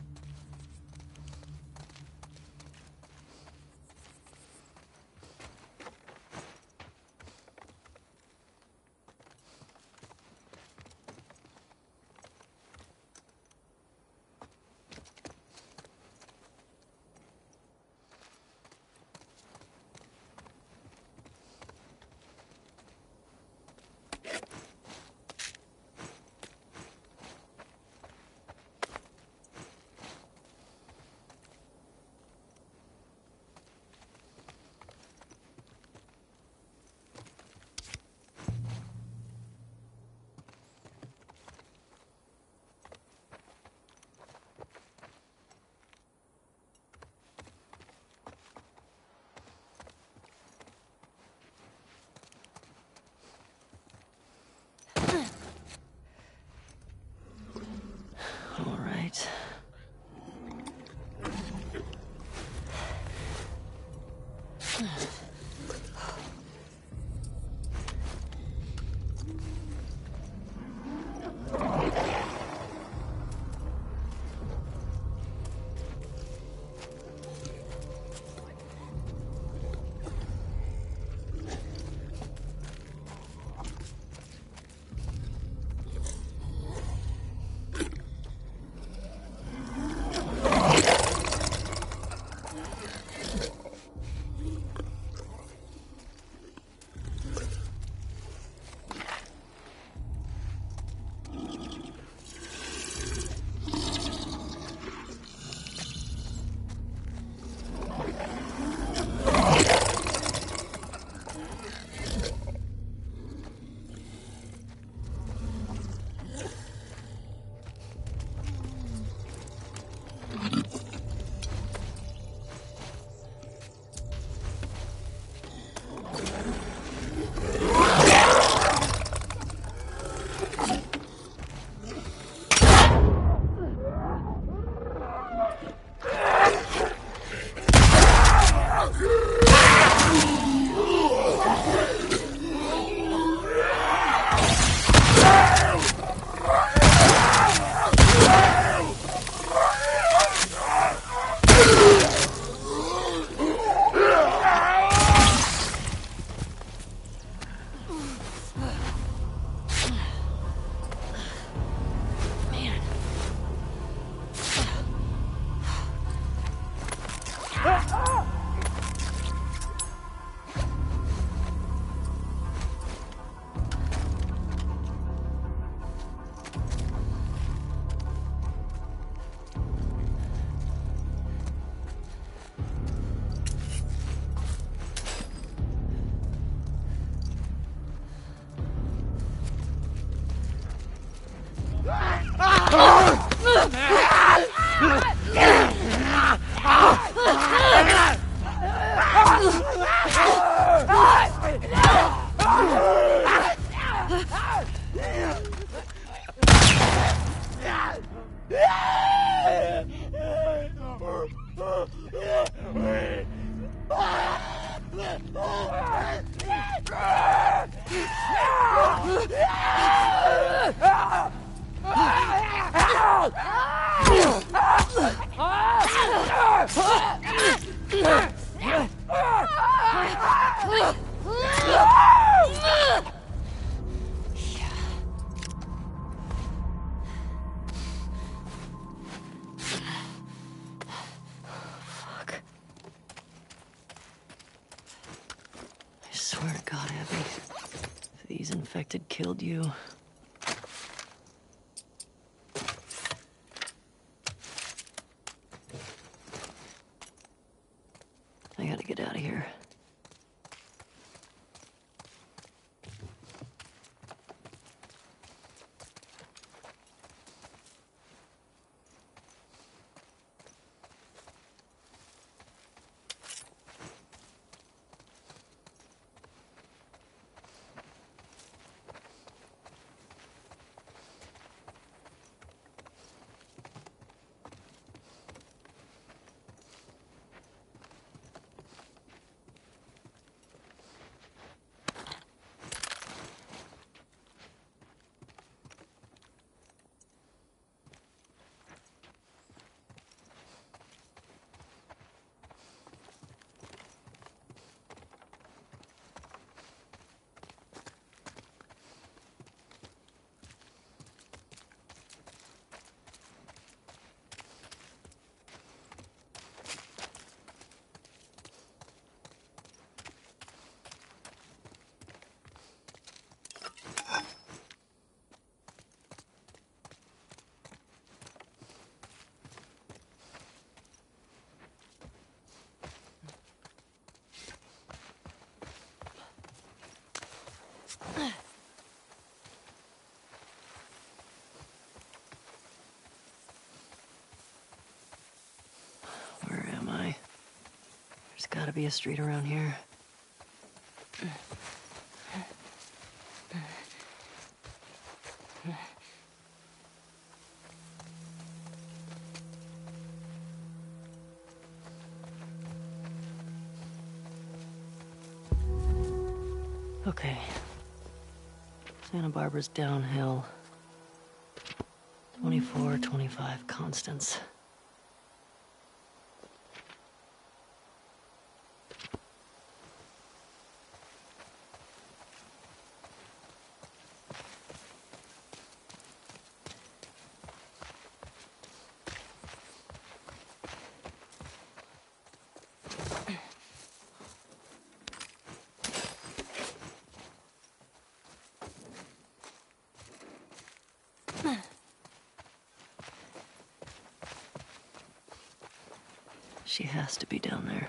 All right. I swear to God, Abby, if these infected killed you. I gotta get out of here. gotta be a street around here. Okay. Santa Barbara's downhill. 24, 25 constants. She has to be down there.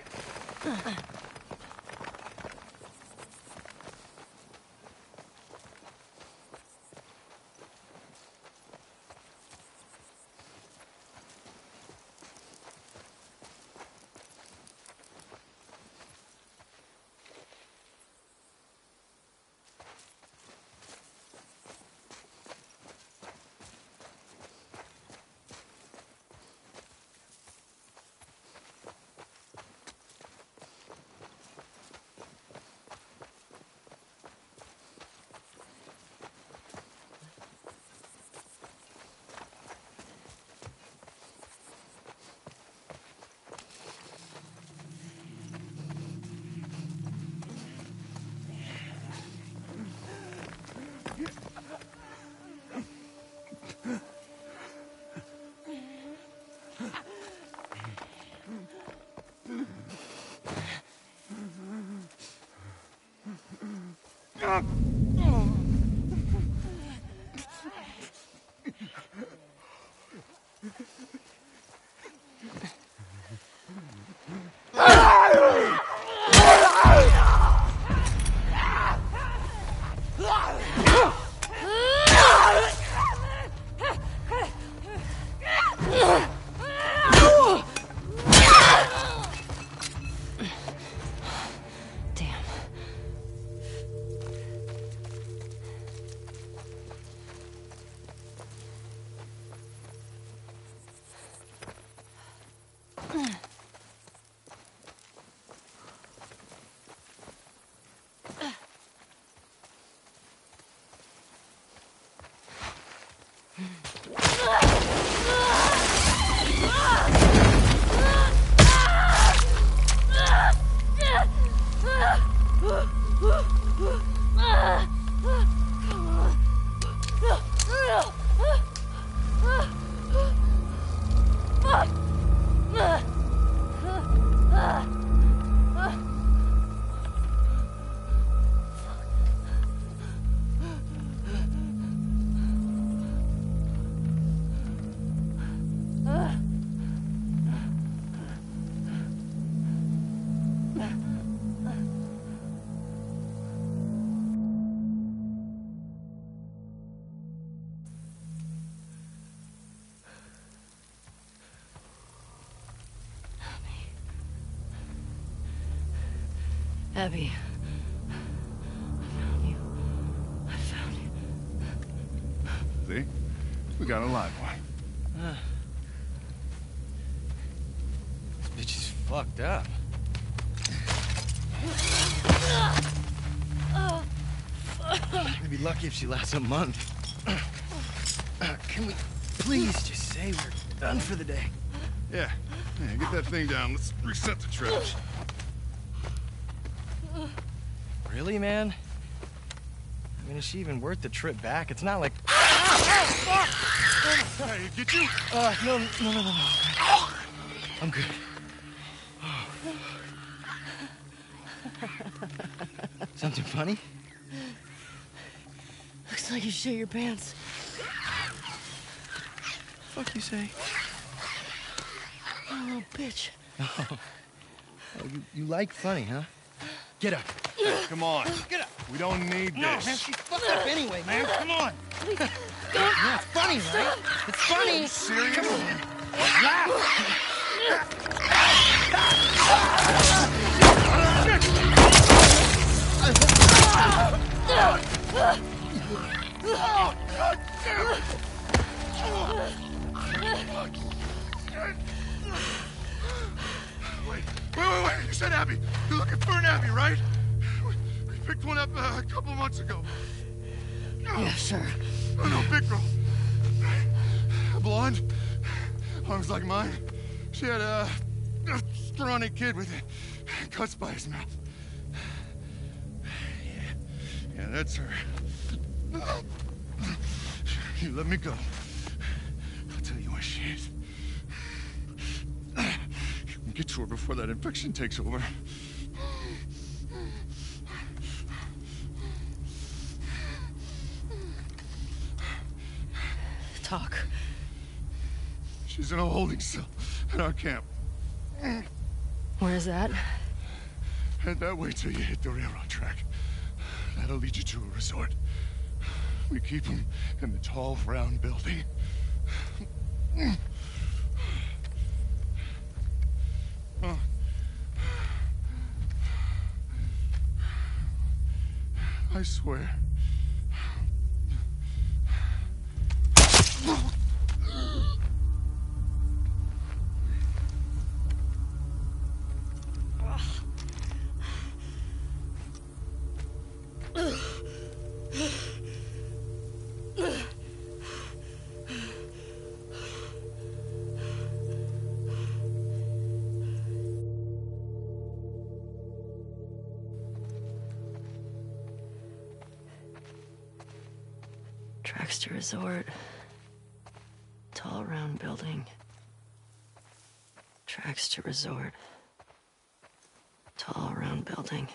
Abby. I found you. See? We got a live one. This bitch is fucked up. We'd be lucky if she lasts a month. Can we please just say we're done for the day? Yeah. Yeah, get that thing down. Let's reset the trash. Really, man? I mean, is she even worth the trip back? It's not like... Hey, get you? No. I'm good. Something funny? Looks like you shit your pants. Fuck you say? You little bitch. Oh, you like funny, huh? Get up. Come on. Get up. We don't need No, this. man, she's fucked up anyway, man. Come on. Please, don't. Yeah, it's funny, right? It's funny. Are you serious? Come on. Laugh. You said Abby. You're looking for an Abby, right? We picked one up a couple months ago. Yeah, sure. Oh, no, big girl. Blonde. Arms like mine. She had a scrawny kid with cuts by his mouth. Yeah, that's her. You let me go. I'll tell you where she is. You can get to her before that infection takes over. Talk. She's in a holding cell at our camp. Where's that? Head that way till you hit the railroad track. That'll lead you to a resort. We keep them in the tall, round building. I swear. Tracks to resort. Tall round building. Tracks to resort. Tall round building.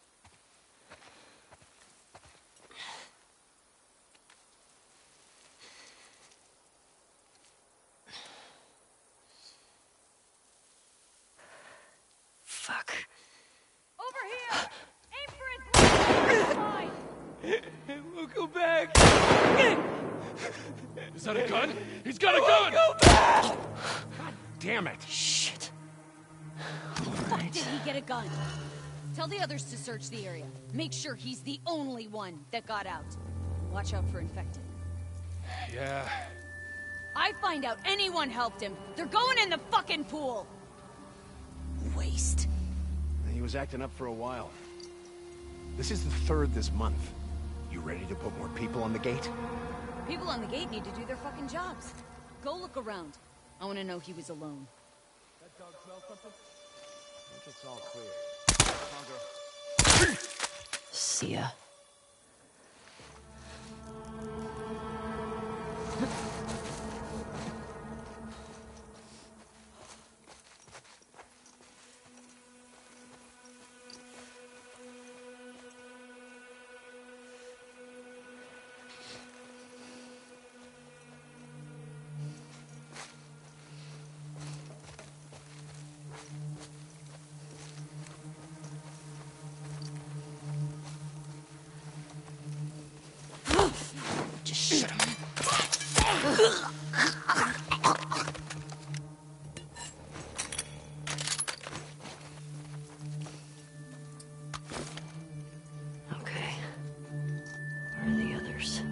Fuck. Over here! Aim for his line! We'll go back. Is that a gun? He's got a gun! Go back! God damn it! Shit. Fuck did he get a gun? Tell the others to search the area. Make sure he's the only one that got out. Watch out for infected. Yeah. I find out anyone helped him. They're going in the fucking pool. Waste. He was acting up for a while. This is the 3rd this month. You ready to put more people on the gate? People on the gate need to do their fucking jobs. Go look around. I want to know he was alone. That dog smell something? I think it's all clear. See ya. Just shut him. Okay. Where are the others?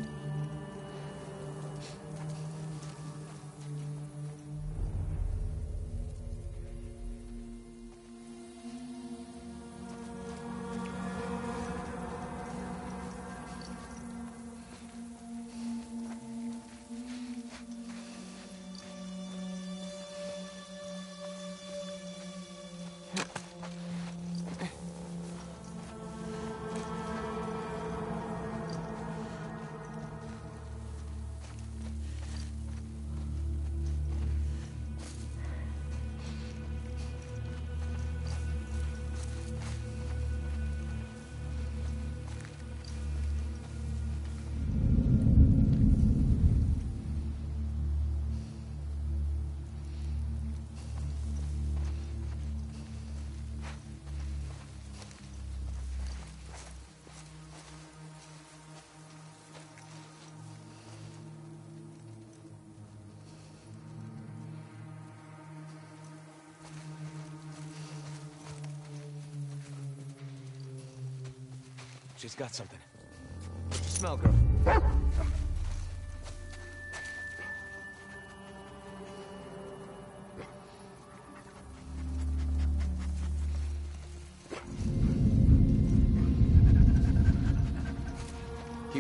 She's got something. What'd you smell, girl?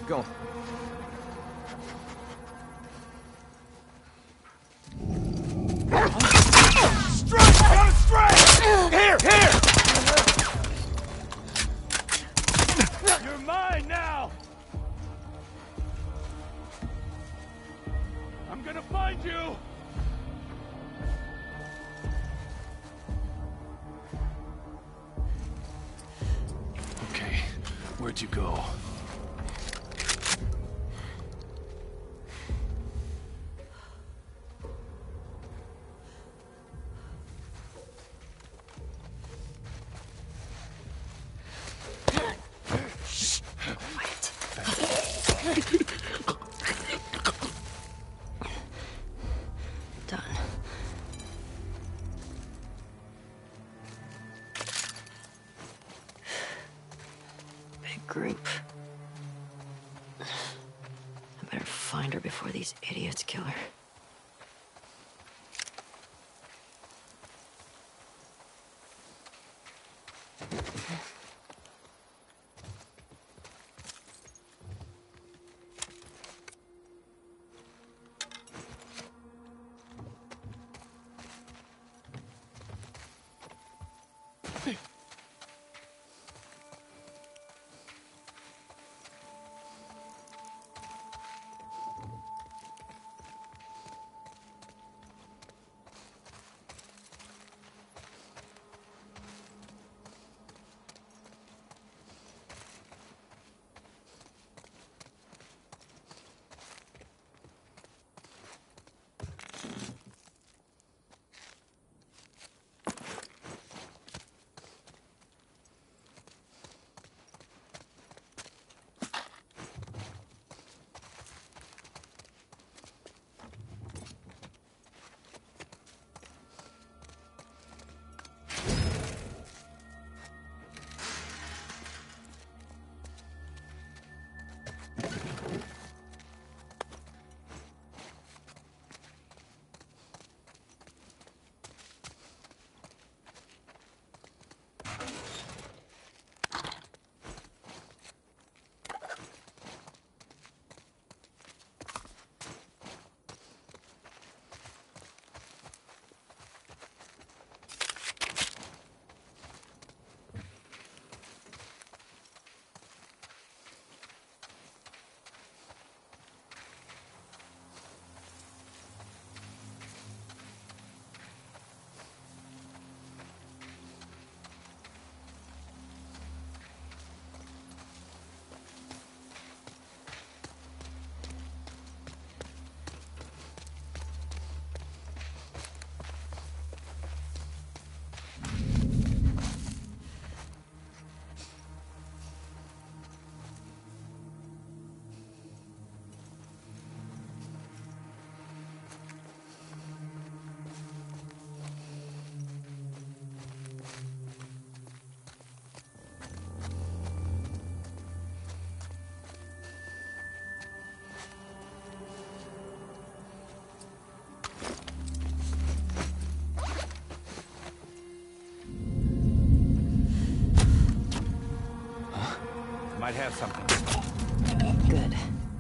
going. Strike! Got a strike! Here! You're mine now! I'm gonna find you! Okay, where'd you go? Done. Big group. I better find her before these idiots kill her. Might have something. Good.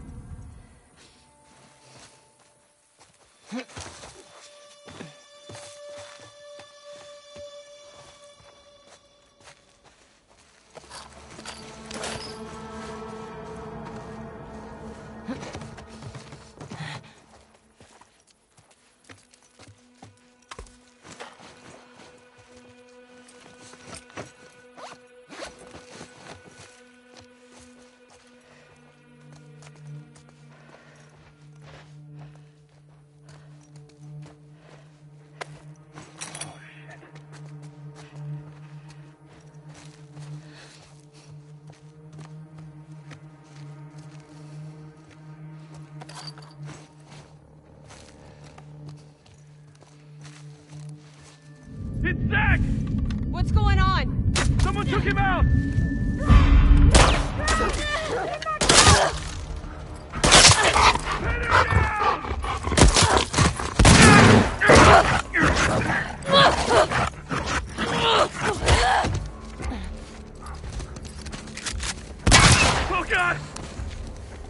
It's Zach! What's going on? Someone took him out! Oh, God!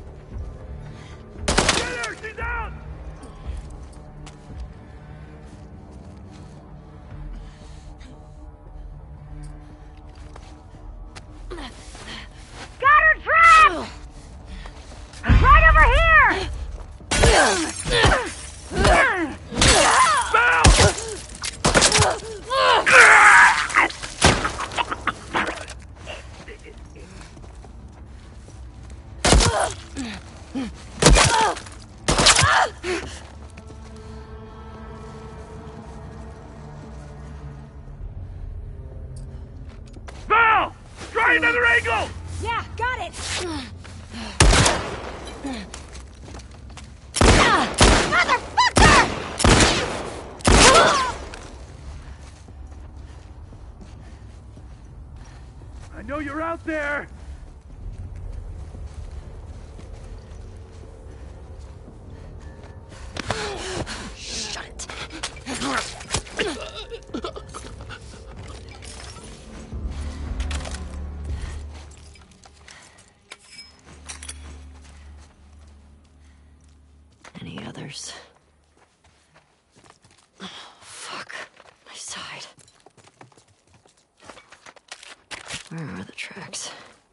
Try another angle! Yeah, got it! Motherfucker! I know you're out there! Shut it. Any others? Oh, fuck. My side. Where are the tracks?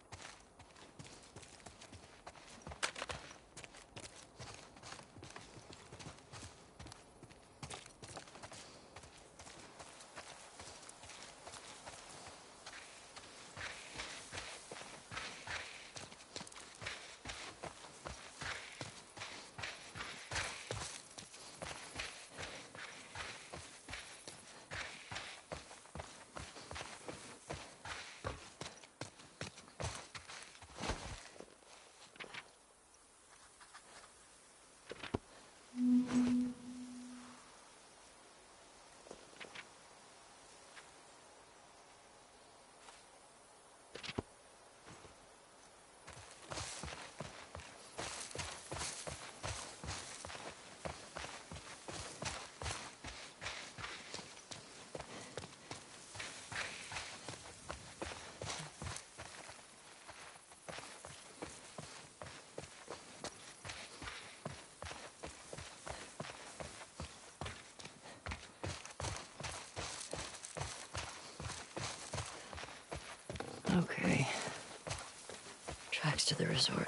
Okay. Tracks to the resort.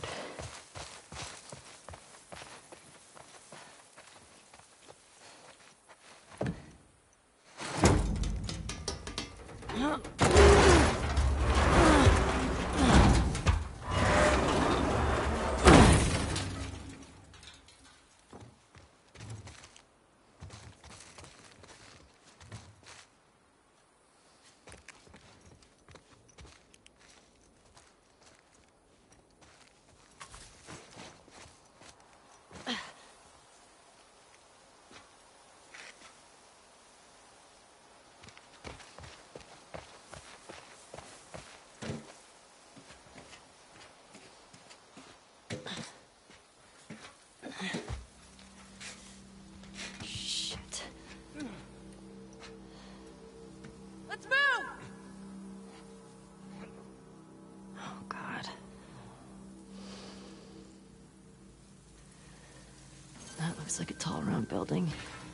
Shit. Let's move! Oh, God. That looks like a tall, round building.